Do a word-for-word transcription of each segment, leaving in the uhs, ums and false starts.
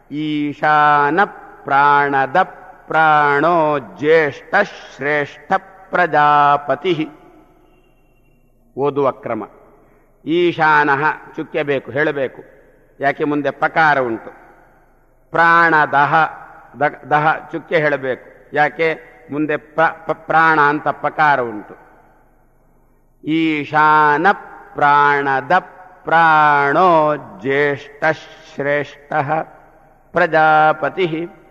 ಈಶಾನ ಪ್ರಾಣದ ಪ್ರಾಣೋ ಜ್ಯೇಷ್ಠ ಶ್ರೇಷ್ಠ ಪ್ರಜಾಪತಿ. ಓದುವ ಕ್ರಮ. ಈಶಾನಃ ಚುಕ್ಕೆ ಬೇಕು, ಹೇಳಬೇಕು, ಯಾಕೆ ಮುಂದೆ ಪಕಾರ ಉಂಟು. ಪ್ರಾಣದಹ ದಹ ಚುಕ್ಕೆ ಹೇಳಬೇಕು, ಯಾಕೆ ಮುಂದೆ ಪ್ರಾಣ ಅಂತ ಪಕಾರ ಉಂಟು. ಈಶಾನ ಪ್ರಾಣದ ಪ್ರಾಣೋ ಜ್ಯೇಷ್ಠ ಶ್ರೇಷ್ಠ ಪ್ರಜಾಪತಿ.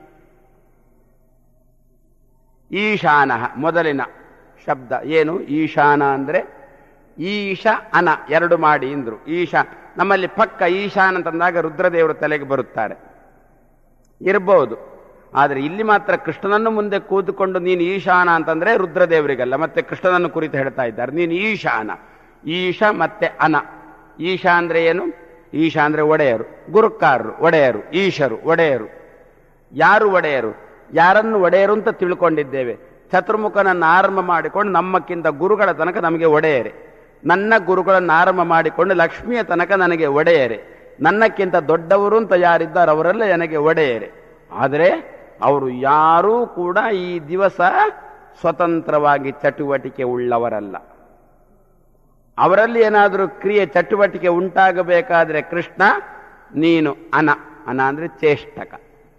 ಈಶಾನ ಮೊದಲಿನ ಶಬ್ದ ಏನು? ಈಶಾನ ಅಂದರೆ ಈಶ ಅನ ಎರಡು ಮಾಡಿ ಇಂದ್ರು. ಈಶಾ ನಮ್ಮಲ್ಲಿ ಪಕ್ಕ ಈಶಾನ ಅಂತಂದಾಗ ರುದ್ರದೇವರು ತಲೆಗೆ ಬರುತ್ತಾರೆ, ಇರಬಹುದು. ಆದರೆ ಇಲ್ಲಿ ಮಾತ್ರ ಕೃಷ್ಣನನ್ನು ಮುಂದೆ ಕೂತುಕೊಂಡು ನೀನು ಈಶಾನ ಅಂತಂದ್ರೆ ರುದ್ರದೇವರಿಗಲ್ಲ, ಮತ್ತೆ ಕೃಷ್ಣನನ್ನು ಕುರಿತು ಹೇಳ್ತಾ ಇದ್ದಾರೆ. ನೀನು ಈಶಾನ, ಈಶ ಮತ್ತೆ ಅನ. ಈಶ ಅಂದ್ರೆ ಏನು? ಈಶ ಅಂದ್ರೆ ಒಡೆಯರು, ಗುರುಕಾರರು ಒಡೆಯರು, ಈಶರು ಒಡೆಯರು. ಯಾರು ಒಡೆಯರು? ಯಾರನ್ನು ಒಡೆಯರು ಅಂತ ತಿಳ್ಕೊಂಡಿದ್ದೇವೆ. ಚತುರ್ಮುಖನನ್ನು ಆರಂಭ ಮಾಡಿಕೊಂಡು ನಮ್ಮಕ್ಕಿಂತ ಗುರುಗಳ ತನಕ ನಮಗೆ ಒಡೆಯರೆ. ನನ್ನ ಗುರುಗಳನ್ನು ಆರಂಭ ಮಾಡಿಕೊಂಡು ಲಕ್ಷ್ಮಿಯ ತನಕ ನನಗೆ ಒಡೆಯರೆ. ನನ್ನಕ್ಕಿಂತ ದೊಡ್ಡವರು ಅಂತ ಯಾರಿದ್ದಾರೆ ಅವರೆಲ್ಲ ನನಗೆ ಒಡೆಯರೆ. ಆದರೆ ಅವರು ಯಾರೂ ಕೂಡ ಈ ದಿವಸ ಸ್ವತಂತ್ರವಾಗಿ ಚಟುವಟಿಕೆ ಉಳ್ಳವರಲ್ಲ. ಅವರಲ್ಲಿ ಏನಾದರೂ ಕ್ರಿಯೆ ಚಟುವಟಿಕೆ ಉಂಟಾಗಬೇಕಾದ್ರೆ ಕೃಷ್ಣ ನೀನು ಅನ. ಅನ ಅಂದ್ರೆ ಚೇಷ್ಟಕ.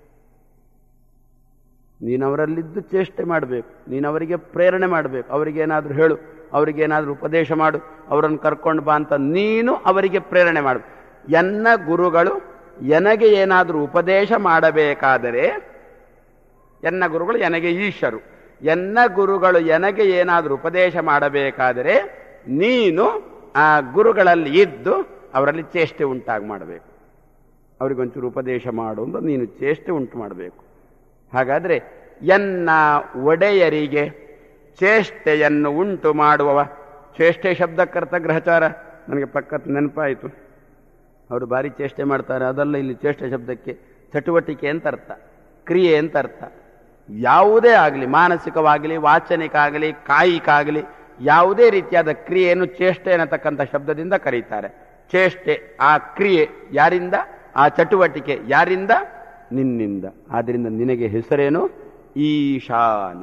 ನೀನವರಲ್ಲಿದ್ದು ಚೇಷ್ಟೆ ಮಾಡಬೇಕು, ನೀನವರಿಗೆ ಪ್ರೇರಣೆ ಮಾಡಬೇಕು. ಅವರಿಗೇನಾದರೂ ಹೇಳು, ಅವರಿಗೇನಾದರೂ ಉಪದೇಶ ಮಾಡು, ಅವರನ್ನು ಕರ್ಕೊಂಡು ಬಾ ಅಂತ ನೀನು ಅವರಿಗೆ ಪ್ರೇರಣೆ ಮಾಡು. ಎನ್ನ ಗುರುಗಳು ನನಗೆ ಏನಾದರೂ ಉಪದೇಶ ಮಾಡಬೇಕಾದರೆ, ಎನ್ನ ಗುರುಗಳು ನನಗೆ ಈಶರು, ಎನ್ನ ಗುರುಗಳು ನನಗೆ ಏನಾದರೂ ಉಪದೇಶ ಮಾಡಬೇಕಾದರೆ ನೀನು ಆ ಗುರುಗಳಲ್ಲಿ ಇದ್ದು ಅವರಲ್ಲಿ ಚೇಷ್ಟೆ ಉಂಟಾಗಿ ಮಾಡಬೇಕು. ಅವರಿಗೊಂಚೂರು ಉಪದೇಶ ಮಾಡು ಅಂತ ನೀನು ಚೇಷ್ಟೆ ಉಂಟು ಮಾಡಬೇಕು. ಹಾಗಾದ್ರೆ ಎನ್ನ ಒಡೆಯರಿಗೆ ಚೇಷ್ಟೆಯನ್ನು ಉಂಟು ಮಾಡುವವ. ಚೇಷ್ಟೆ ಶಬ್ದಕ್ಕರ್ಥ ಗ್ರಹಚಾರ. ನನಗೆ ಪಕ್ಕದ ನೆನಪಾಯಿತು, ಅವರು ಭಾರಿ ಚೇಷ್ಟೆ ಮಾಡ್ತಾರೆ. ಅದಲ್ಲ ಇಲ್ಲಿ ಚೇಷ್ಟೆ ಶಬ್ದಕ್ಕೆ ಚಟುವಟಿಕೆ ಅಂತ ಅರ್ಥ, ಕ್ರಿಯೆ ಅಂತ ಅರ್ಥ. ಯಾವುದೇ ಆಗಲಿ, ಮಾನಸಿಕವಾಗಲಿ, ವಾಚನಿಕ ಆಗಲಿ, ಕಾಯಿಕ ಆಗಲಿ, ಯಾವುದೇ ರೀತಿಯಾದ ಕ್ರಿಯೆಯನ್ನು ಚೇಷ್ಟೆ ಅನ್ನತಕ್ಕಂಥ ಶಬ್ದದಿಂದ ಕರೀತಾರೆ. ಚೇಷ್ಟೆ ಆ ಕ್ರಿಯೆ ಯಾರಿಂದ? ಆ ಚಟುವಟಿಕೆ ಯಾರಿಂದ? ನಿನ್ನಿಂದ. ಆದ್ರಿಂದ ನಿನಗೆ ಹೆಸರೇನು? ಈಶಾನ.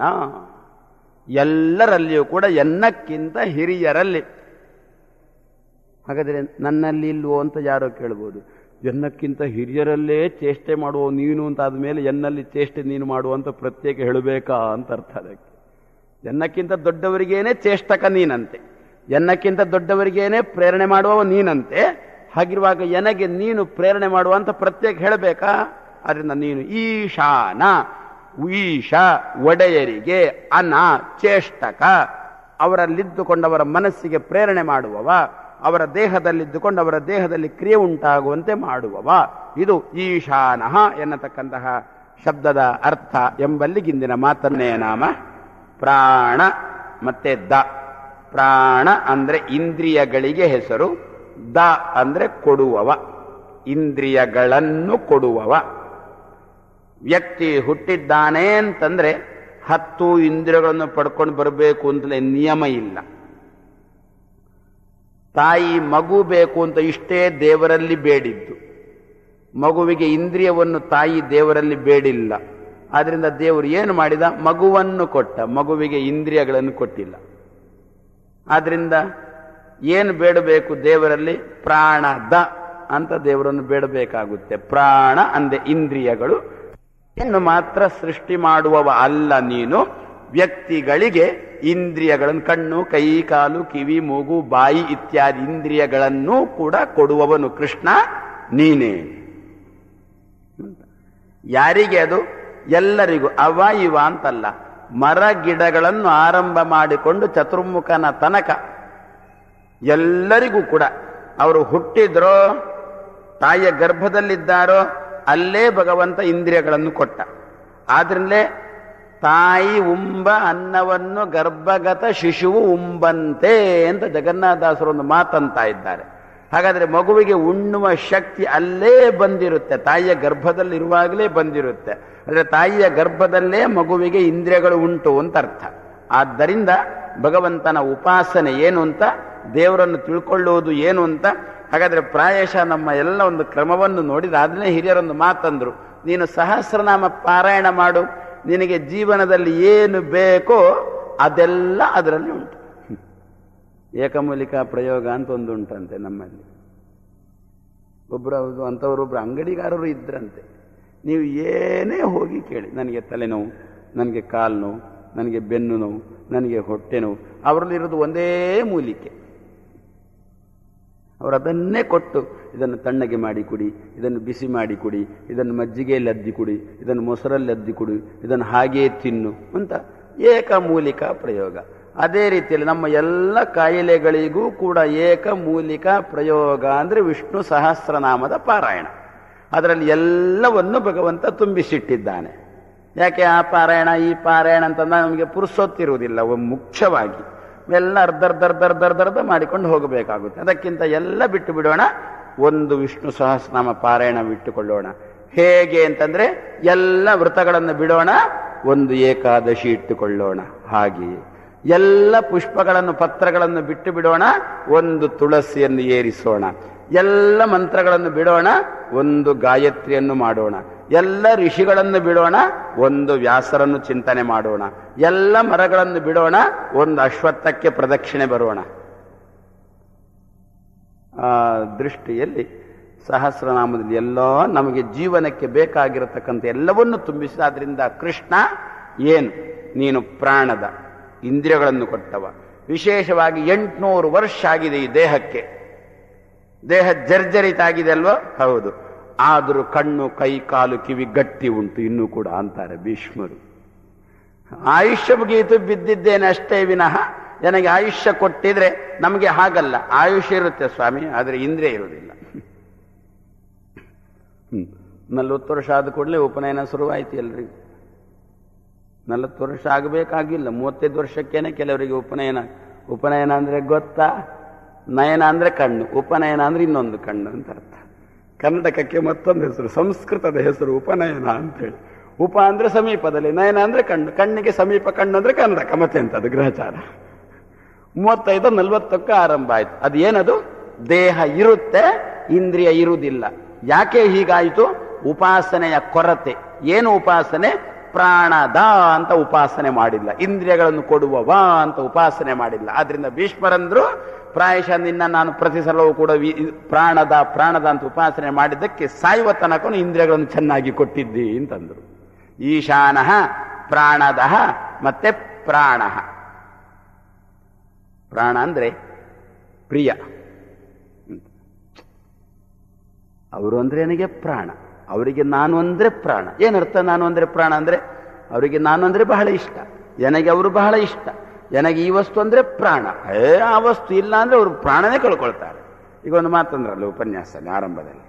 ಎಲ್ಲರಲ್ಲಿಯೂ ಕೂಡ ಎನ್ನಕ್ಕಿಂತ ಹಿರಿಯರಲ್ಲಿ. ಹಾಗಾದರೆ ನನ್ನಲ್ಲಿ ಇಲ್ವೋ ಅಂತ ಯಾರೋ ಕೇಳ್ಬೋದು. ಎನ್ನಕ್ಕಿಂತ ಹಿರಿಯರಲ್ಲೇ ಚೇಷ್ಟೆ ಮಾಡುವ ನೀನು ಅಂತ ಆದಮೇಲೆ ಎನ್ನಲ್ಲಿ ಚೇಷ್ಟೆ ನೀನು ಮಾಡುವಂತ ಪ್ರತ್ಯೇಕ ಹೇಳಬೇಕಾ ಅಂತ ಅರ್ಥ. ಅದಕ್ಕೆ ಎನ್ನಕ್ಕಿಂತ ದೊಡ್ಡವರಿಗೇನೆ ಚೇಷ್ಟಕ ನೀನಂತೆ, ಎನ್ನಕ್ಕಿಂತ ದೊಡ್ಡವರಿಗೇನೆ ಪ್ರೇರಣೆ ಮಾಡುವವ ನೀನಂತೆ. ಹಾಗಿರುವಾಗ ನನಗೆ ನೀನು ಪ್ರೇರಣೆ ಮಾಡುವಂತ ಪ್ರತ್ಯೇಕ ಹೇಳಬೇಕಾ? ಅದರಿಂದ ನೀನು ಈಶಾನ, ಈಶ ಒಡೆಯರಿಗೆ, ಅನ ಚೇಷ್ಟಕ, ಅವರಲ್ಲಿದ್ದುಕೊಂಡವರ ಮನಸ್ಸಿಗೆ ಪ್ರೇರಣೆ ಮಾಡುವವ, ಅವರ ದೇಹದಲ್ಲಿದ್ದುಕೊಂಡು ಅವರ ದೇಹದಲ್ಲಿ ಕ್ರಿಯೆ ಉಂಟಾಗುವಂತೆ ಮಾಡುವವ. ಇದು ಈಶಾನಃ ಎನ್ನತಕ್ಕಂತಹ ಶಬ್ದದ ಅರ್ಥ ಎಂಬಲ್ಲಿಗಿಂದಿನ ಮಾತನ್ನೇ ನಾಮ ಪ್ರಾಣ ಮತ್ತೆ ದ. ಪ್ರಾಣ ಅಂದ್ರೆ ಇಂದ್ರಿಯಗಳಿಗೆ ಹೆಸರು, ದ ಅಂದ್ರೆ ಕೊಡುವವ, ಇಂದ್ರಿಯಗಳನ್ನು ಕೊಡುವವ. ವ್ಯಕ್ತಿ ಹುಟ್ಟಿದ್ದಾನೆ ಅಂತಂದ್ರೆ ಹತ್ತು ಇಂದ್ರಿಯಗಳನ್ನು ಪಡ್ಕೊಂಡು ಬರಬೇಕು ಅಂತಲೇ ನಿಯಮ ಇಲ್ಲ. ತಾಯಿ ಮಗು ಬೇಕು ಅಂತ ಇಷ್ಟೇ ದೇವರಲ್ಲಿ ಬೇಡಿದ್ದು, ಮಗುವಿಗೆ ಇಂದ್ರಿಯವನ್ನು ತಾಯಿ ದೇವರಲ್ಲಿ ಬೇಡಿಲ್ಲ. ಆದ್ರಿಂದ ದೇವರು ಏನು ಮಾಡಿದ? ಮಗುವನ್ನು ಕೊಟ್ಟ, ಮಗುವಿಗೆ ಇಂದ್ರಿಯಗಳನ್ನು ಕೊಟ್ಟಿಲ್ಲ. ಆದ್ರಿಂದ ಏನು ಬೇಡಬೇಕು ದೇವರಲ್ಲಿ? ಪ್ರಾಣದ ಅಂತ ದೇವರನ್ನು ಬೇಡಬೇಕಾಗುತ್ತೆ. ಪ್ರಾಣ ಅಂದೆ ಇಂದ್ರಿಯಗಳು. ಇನ್ನು ಮಾತ್ರ ಸೃಷ್ಟಿ ಮಾಡುವವ ಅಲ್ಲ ನೀನು. ವ್ಯಕ್ತಿಗಳಿಗೆ ಇಂದ್ರಿಯಗಳನ್ನು, ಕಣ್ಣು, ಕೈ, ಕಾಲು, ಕಿವಿ, ಮೂಗು, ಬಾಯಿ ಇತ್ಯಾದಿ ಇಂದ್ರಿಯಗಳನ್ನೂ ಕೂಡ ಕೊಡುವವನು ಕೃಷ್ಣ ನೀನೇ. ಯಾರಿಗೆ ಅದು? ಎಲ್ಲರಿಗೂ. ಅವ ಇವ ಅಂತಲ್ಲ, ಮರ ಗಿಡಗಳನ್ನು ಆರಂಭ ಮಾಡಿಕೊಂಡು ಚತುರ್ಮುಖನ ತನಕ ಎಲ್ಲರಿಗೂ ಕೂಡ. ಅವರು ಹುಟ್ಟಿದ್ರೋ, ತಾಯಿಯ ಗರ್ಭದಲ್ಲಿದ್ದಾರೋ ಅಲ್ಲೇ ಭಗವಂತ ಇಂದ್ರಿಯಗಳನ್ನು ಕೊಟ್ಟ. ಆದ್ರಿಂದಲೇ ತಾಯಿ ಉಂಬ ಅನ್ನವನ್ನು ಗರ್ಭಗತ ಶಿಶುವು ಉಂಬಂತೆ ಅಂತ ಜಗನ್ನಾಥದಾಸರು ಒಂದು ಮಾತಂತ ಇದ್ದಾರೆ. ಹಾಗಾದ್ರೆ ಮಗುವಿಗೆ ಉಣ್ಣುವ ಶಕ್ತಿ ಅಲ್ಲೇ ಬಂದಿರುತ್ತೆ, ತಾಯಿಯ ಗರ್ಭದಲ್ಲಿರುವಾಗಲೇ ಬಂದಿರುತ್ತೆ. ಅಂದ್ರೆ ತಾಯಿಯ ಗರ್ಭದಲ್ಲೇ ಮಗುವಿಗೆ ಇಂದ್ರಿಯಗಳು ಉಂಟು ಅಂತ ಅರ್ಥ. ಆದ್ದರಿಂದ ಭಗವಂತನ ಉಪಾಸನೆ ಏನು ಅಂತ, ದೇವರನ್ನು ತಿಳ್ಕೊಳ್ಳುವುದು ಏನು ಅಂತ. ಹಾಗಾದ್ರೆ ಪ್ರಾಯಶಃ ನಮ್ಮ ಎಲ್ಲ ಒಂದು ಕ್ರಮವನ್ನು ನೋಡಿದಾದ್ಮೇಲೆ ಹಿರಿಯರೊಂದು ಮಾತಂದ್ರು, ನೀನು ಸಹಸ್ರನಾಮ ಪಾರಾಯಣ ಮಾಡು, ನಿನಗೆ ಜೀವನದಲ್ಲಿ ಏನು ಬೇಕೋ ಅದೆಲ್ಲ ಅದರಲ್ಲಿ ಉಂಟು. ಏಕಮೂಲಿಕಾ ಪ್ರಯೋಗ ಅಂತ ಒಂದು ಉಂಟಂತೆ ನಮ್ಮಲ್ಲಿ. ಒಬ್ಬರು ಅಂಥವ್ರೊಬ್ರು ಅಂಗಡಿಗಾರರು ಇದ್ರಂತೆ. ನೀವು ಏನೇ ಹೋಗಿ ಕೇಳಿ, ನನಗೆ ತಲೆನೋವು, ನನಗೆ ಕಾಲು ನೋವು, ನನಗೆ ಬೆನ್ನು ನೋವು, ನನಗೆ ಹೊಟ್ಟೆ ನೋವು, ಅವರಲ್ಲಿರೋದು ಒಂದೇ ಮೂಲಿಕೆ. ಅವರು ಅದನ್ನೇ ಕೊಟ್ಟು ಇದನ್ನು ತಣ್ಣಗೆ ಮಾಡಿ ಕುಡಿ, ಇದನ್ನು ಬಿಸಿ ಮಾಡಿ ಕುಡಿ, ಇದನ್ನು ಮಜ್ಜಿಗೆಯಲ್ಲಿ ಅದ್ದಿ ಕುಡಿ, ಇದನ್ನು ಮೊಸರಲ್ಲಿ ಅದ್ದಿ ಕುಡಿ, ಇದನ್ನು ಹಾಗೆಯೇ ತಿನ್ನು ಅಂತ ಏಕಮೂಲಿಕಾ ಪ್ರಯೋಗ. ಅದೇ ರೀತಿಯಲ್ಲಿ ನಮ್ಮ ಎಲ್ಲ ಕಾಯಿಲೆಗಳಿಗೂ ಕೂಡ ಏಕಮೂಲಿಕಾ ಪ್ರಯೋಗ ಅಂದರೆ ವಿಷ್ಣು ಸಹಸ್ರನಾಮದ ಪಾರಾಯಣ. ಅದರಲ್ಲಿ ಎಲ್ಲವನ್ನು ಭಗವಂತ ತುಂಬಿಸಿಟ್ಟಿದ್ದಾನೆ. ಯಾಕೆ ಆ ಪಾರಾಯಣ ಈ ಪಾರಾಯಣ ಅಂತಂದಾಗ ನಮಗೆ ಪುರುಸೊತ್ತಿರುವುದಿಲ್ಲ. ಮುಖ್ಯವಾಗಿ ಎಲ್ಲ ಅರ್ಧರ್ಧರ್ಧರ್ಧರ್ಧರ್ಧ ಮಾಡಿಕೊಂಡು ಹೋಗಬೇಕಾಗುತ್ತೆ. ಅದಕ್ಕಿಂತ ಎಲ್ಲ ಬಿಟ್ಟು ಬಿಡೋಣ, ಒಂದು ವಿಷ್ಣು ಸಹಸ್ರನಾಮ ಪಾರಾಯಣ ಬಿಟ್ಟುಕೊಳ್ಳೋಣ. ಹೇಗೆ ಅಂತಂದ್ರೆ ಎಲ್ಲ ವ್ರತಗಳನ್ನು ಬಿಡೋಣ, ಒಂದು ಏಕಾದಶಿ ಇಟ್ಟುಕೊಳ್ಳೋಣ. ಹಾಗೆಯೇ ಎಲ್ಲ ಪುಷ್ಪಗಳನ್ನು ಪತ್ರಗಳನ್ನು ಬಿಟ್ಟು ಬಿಡೋಣ, ಒಂದು ತುಳಸಿಯನ್ನು ಏರಿಸೋಣ. ಎಲ್ಲ ಮಂತ್ರಗಳನ್ನು ಬಿಡೋಣ, ಒಂದು ಗಾಯತ್ರಿಯನ್ನು ಮಾಡೋಣ. ಎಲ್ಲ ಋಷಿಗಳನ್ನು ಬಿಡೋಣ, ಒಂದು ವ್ಯಾಸರನ್ನು ಚಿಂತನೆ ಮಾಡೋಣ. ಎಲ್ಲ ಮರಗಳನ್ನು ಬಿಡೋಣ, ಒಂದು ಅಶ್ವತ್ಥಕ್ಕೆ ಪ್ರದಕ್ಷಿಣೆ ಬರೋಣ. ಆ ದೃಷ್ಟಿಯಲ್ಲಿ ಸಹಸ್ರನಾಮದಲ್ಲಿ ಎಲ್ಲ ನಮಗೆ ಜೀವನಕ್ಕೆ ಬೇಕಾಗಿರತಕ್ಕಂಥ ಎಲ್ಲವನ್ನು ತುಂಬಿಸಿದ. ಆದ್ರಿಂದ ಕೃಷ್ಣ ಏನು, ನೀನು ಪ್ರಾಣದ ಇಂದ್ರಿಯಗಳನ್ನು ಕೊಟ್ಟವ. ವಿಶೇಷವಾಗಿ ಎಂಟುನೂರು ವರ್ಷ ಆಗಿದೆ ಈ ದೇಹಕ್ಕೆ. ದೇಹ ಜರ್ಜರಿತ ಆಗಿದೆ ಅಲ್ವೋ? ಹೌದು. ಆದರೂ ಕಣ್ಣು, ಕೈ, ಕಾಲು, ಕಿವಿ ಗಟ್ಟಿ ಉಂಟು ಇನ್ನೂ ಕೂಡ ಅಂತಾರೆ ಭೀಷ್ಮರು. ಆಯುಷ್ಯ ಮುಗಿಯಿತು, ಬಿದ್ದಿದ್ದೇನೆ ಅಷ್ಟೇ ವಿನಃ ನನಗೆ ಆಯುಷ್ಯ ಕೊಟ್ಟಿದ್ರೆ. ನಮಗೆ ಹಾಗಲ್ಲ, ಆಯುಷ್ಯ ಇರುತ್ತೆ ಸ್ವಾಮಿ, ಆದರೆ ಇಂದ್ರಿಯ ಇರುವುದಿಲ್ಲ. ಹ್ಮ್ ನಲ್ವತ್ತು ವರ್ಷ ಆದ ಕೂಡಲೇ ಉಪನಯನ ಶುರುವಾಯ್ತು ಎಲ್ರಿಗೂ. ನಲವತ್ತು ವರ್ಷ ಆಗಬೇಕಾಗಿಲ್ಲ, ಮೂವತ್ತೈದು ವರ್ಷಕ್ಕೇನೆ ಕೆಲವರಿಗೆ ಉಪನಯನ. ಉಪನಯನ ಅಂದ್ರೆ ಗೊತ್ತಾ? ನಯನ ಅಂದ್ರೆ ಕಣ್ಣು, ಉಪನಯನ ಅಂದ್ರೆ ಇನ್ನೊಂದು ಕಣ್ಣು ಅಂತ ಅರ್ಥ. ಕನ್ನಡಕಕ್ಕೆ ಮತ್ತೊಂದು ಹೆಸರು, ಸಂಸ್ಕೃತದ ಹೆಸರು ಉಪನಯನ ಅಂತೇಳಿ. ಉಪ ಅಂದ್ರೆ ಸಮೀಪದಲ್ಲಿ, ನಯನ ಅಂದ್ರೆ ಕಣ್ಣು, ಕಣ್ಣಿಗೆ ಸಮೀಪ ಕಣ್ಣು ಅಂದ್ರೆ ಕನ್ನಡಕ. ಮತ್ತೆ ಎಂತದ್ದು ಗ್ರಹಚಾರ. ಮೂವತ್ತೈದು ನಲ್ವತ್ತಕ್ಕೆ ಆರಂಭ ಆಯ್ತು. ಅದು ಏನದು? ದೇಹ ಇರುತ್ತೆ, ಇಂದ್ರಿಯ ಇರುವುದಿಲ್ಲ. ಯಾಕೆ ಹೀಗಾಯಿತು? ಉಪಾಸನೆಯ ಕೊರತೆ. ಏನು ಉಪಾಸನೆ? ಪ್ರಾಣದ ಅಂತ ಉಪಾಸನೆ ಮಾಡಿಲ್ಲ, ಇಂದ್ರಿಯಗಳನ್ನು ಕೊಡುವವ ಅಂತ ಉಪಾಸನೆ ಮಾಡಿಲ್ಲ. ಆದ್ರಿಂದ ಭೀಷ್ಮರಂದ್ರು, ಪ್ರಾಯಶಃ ನಿನ್ನ ನಾನು ಪ್ರತಿ ಸಲವೂ ಕೂಡ ಪ್ರಾಣದ ಪ್ರಾಣದ ಅಂತ ಉಪಾಸನೆ ಮಾಡಿದ್ದಕ್ಕೆ ಸಾಯುವ ತನಕ ಇಂದ್ರಿಯಗಳನ್ನು ಚೆನ್ನಾಗಿ ಕೊಟ್ಟಿದ್ದಿ ಅಂತಂದ್ರು. ಈಶಾನಃ ಪ್ರಾಣದಃ ಮತ್ತೆ ಪ್ರಾಣ. ಪ್ರಾಣ ಅಂದ್ರೆ ಪ್ರಿಯ, ಅವರು ಅಂದ್ರೆ ನನಗೆ ಪ್ರಾಣ, ಅವರಿಗೆ ನಾನು ಅಂದ್ರೆ ಪ್ರಾಣ. ಏನರ್ಥ ನಾನು ಅಂದ್ರೆ ಪ್ರಾಣ ಅಂದ್ರೆ? ಅವರಿಗೆ ನಾನು ಅಂದ್ರೆ ಬಹಳ ಇಷ್ಟ, ನನಗೆ ಅವರು ಬಹಳ ಇಷ್ಟ. ನನಗೆ ಈ ವಸ್ತು ಅಂದ್ರೆ ಪ್ರಾಣ, ಏ ಆ ವಸ್ತು ಇಲ್ಲ ಅಂದ್ರೆ ಅವರು ಪ್ರಾಣನೇ ಕಳ್ಕೊಳ್ತಾರೆ. ಈಗ ಒಂದು ಮಾತಂದ್ರಲ್ಲ ಉಪನ್ಯಾಸದಲ್ಲಿ ಆರಂಭದಲ್ಲಿ,